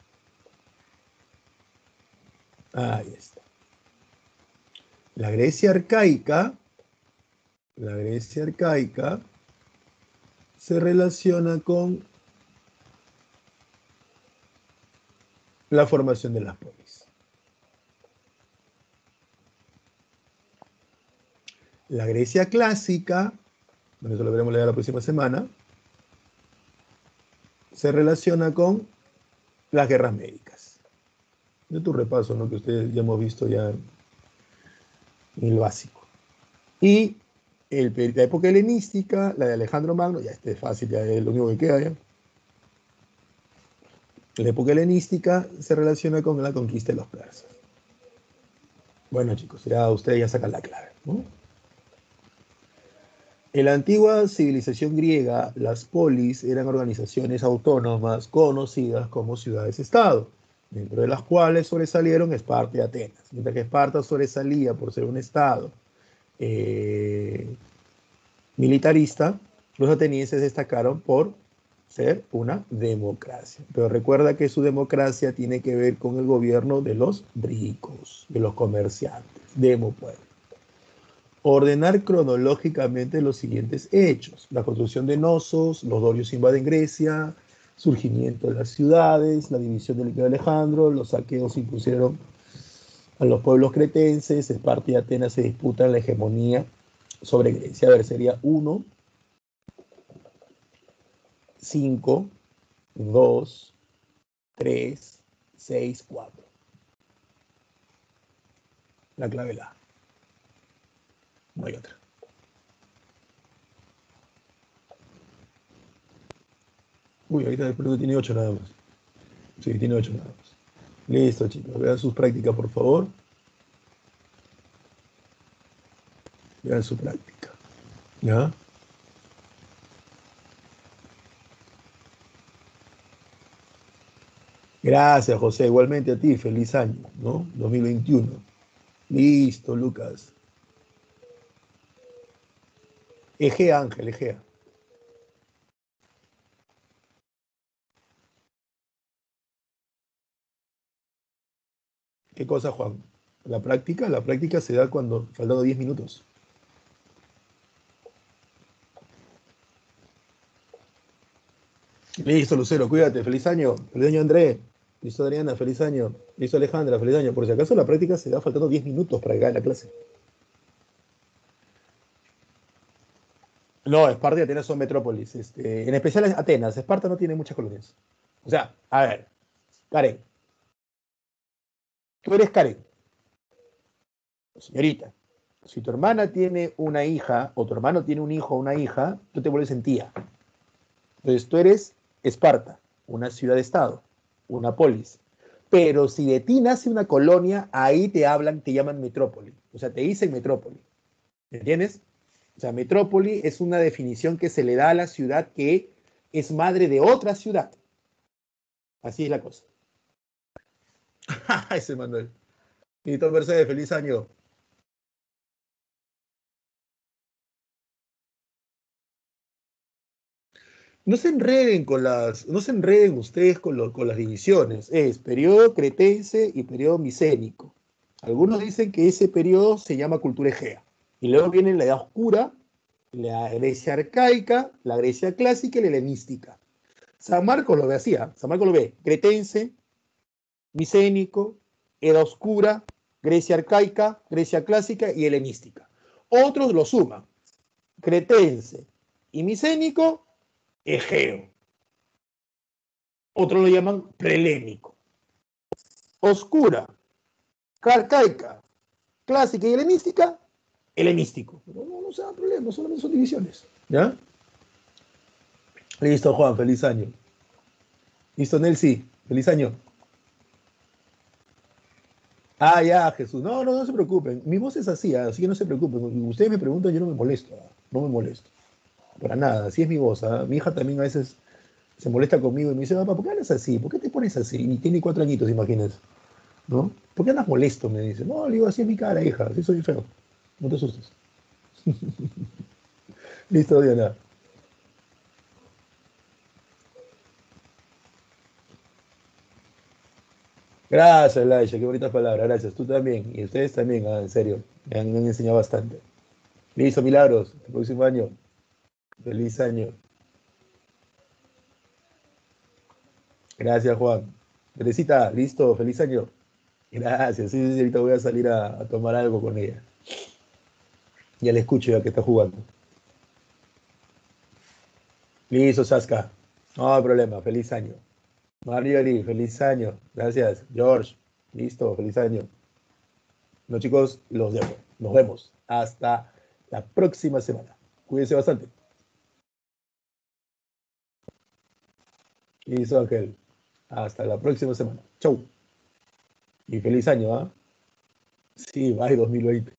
Ahí está. La Grecia arcaica, la Grecia arcaica se relaciona con la formación de las polis. La Grecia clásica, bueno, eso lo veremos la próxima semana, se relaciona con las guerras médicas. De tu repaso, ¿no? Que ustedes ya hemos visto ya en el básico. Y el, la época helenística, la de Alejandro Magno, ya este es fácil, ya es lo único que queda ya. La época helenística se relaciona con la conquista de los persas. Bueno, chicos, ya ustedes ya sacan la clave, ¿no? En la antigua civilización griega, las polis eran organizaciones autónomas conocidas como ciudades-estado, dentro de las cuales sobresalieron Esparta y Atenas. Mientras que Esparta sobresalía por ser un estado eh, militarista, los atenienses destacaron por ser una democracia. Pero recuerda que su democracia tiene que ver con el gobierno de los ricos, de los comerciantes, demo pueblo. Ordenar cronológicamente los siguientes hechos: la construcción de Knossos, los dorios invaden Grecia, surgimiento de las ciudades, la división del Imperio de Alejandro, los saqueos impusieron a los pueblos cretenses, Esparta y Atenas se disputan la hegemonía sobre Grecia. A ver, sería uno, cinco, dos, tres, seis, cuatro. La clave la. No hay otra. Uy, ahorita el Perú tiene ocho nada más. Sí, tiene ocho nada más. Listo, chicos. Vean sus prácticas, por favor. Vean su práctica. ¿Ya? Gracias, José. Igualmente a ti. Feliz año, ¿no? dos mil veintiuno. Listo, Lucas. Egea, Ángel, Egea. ¿Qué cosa, Juan? La práctica, la práctica se da cuando faltando diez minutos. Listo, Lucero, cuídate. Feliz año. Feliz año, André. Listo, Adriana. Feliz año. Listo, Alejandra. Feliz año. Por si acaso, la práctica se da faltando diez minutos para llegar a la clase. No, Esparta y Atenas son metrópolis. Este, en especial Atenas. Esparta no tiene muchas colonias. O sea, a ver, Karen. Tú eres Karen, señorita. Si tu hermana tiene una hija, o tu hermano tiene un hijo o una hija, tú te vuelves en tía. Entonces tú eres Esparta, una ciudad-estado, una polis. Pero si de ti nace una colonia, ahí te hablan, te llaman metrópoli. O sea, te dicen metrópoli. ¿Me entiendes? O sea, metrópoli es una definición que se le da a la ciudad que es madre de otra ciudad. Así es la cosa. Ese Manuel. Y todo Mercedes, feliz año. No se enreden con las, no se enreden ustedes con, lo, con las divisiones. Es periodo cretense y periodo micénico. Algunos dicen que ese periodo se llama cultura egea. Y luego viene la Edad Oscura, la Grecia arcaica, la Grecia clásica y la helenística. San Marcos lo ve así, ¿eh? San Marcos lo ve cretense, micénico, Edad Oscura, Grecia arcaica, Grecia clásica y helenística. Otros lo suman, cretense y micénico, egeo. Otros lo llaman prelénico. Oscura, arcaica, clásica y helenística, helenístico. No, no, no se da problema, solamente son divisiones. ¿Ya? Listo, Juan, feliz año. Listo, Nelsi, feliz año. Ah, ya, Jesús. No, no, no se preocupen. Mi voz es así, así que no se preocupen. Ustedes me preguntan, yo no me molesto. No me molesto. Para nada, así es mi voz. ¿Ah? Mi hija también a veces se molesta conmigo y me dice, papá, ¿por qué hablas así? ¿Por qué te pones así? Y tiene cuatro añitos, imagínense. ¿No? ¿Por qué andas molesto? Me dice. No, le digo, así es mi cara, hija. Así soy feo. No te asustes. Listo, Diana. Gracias, Laisha. Qué bonitas palabras. Gracias. Tú también. Y ustedes también, ah, en serio. Me han, me han enseñado bastante. Listo, Milagros. El próximo año. Feliz año. Gracias, Juan. Teresita, listo. Feliz año. Gracias. Sí, sí, sí, ahorita voy a salir a, a tomar algo con ella. Ya le escucho ya que está jugando. Listo, Sasca. No hay problema. Feliz año. Marjorie, feliz año. Gracias. George, listo. Feliz año. Bueno, chicos, los dejo. Nos vemos. Hasta la próxima semana. Cuídense bastante. Listo, Ángel. Hasta la próxima semana. Chau. Y feliz año, ¿ah? ¿eh? Sí, bye dos mil veinte.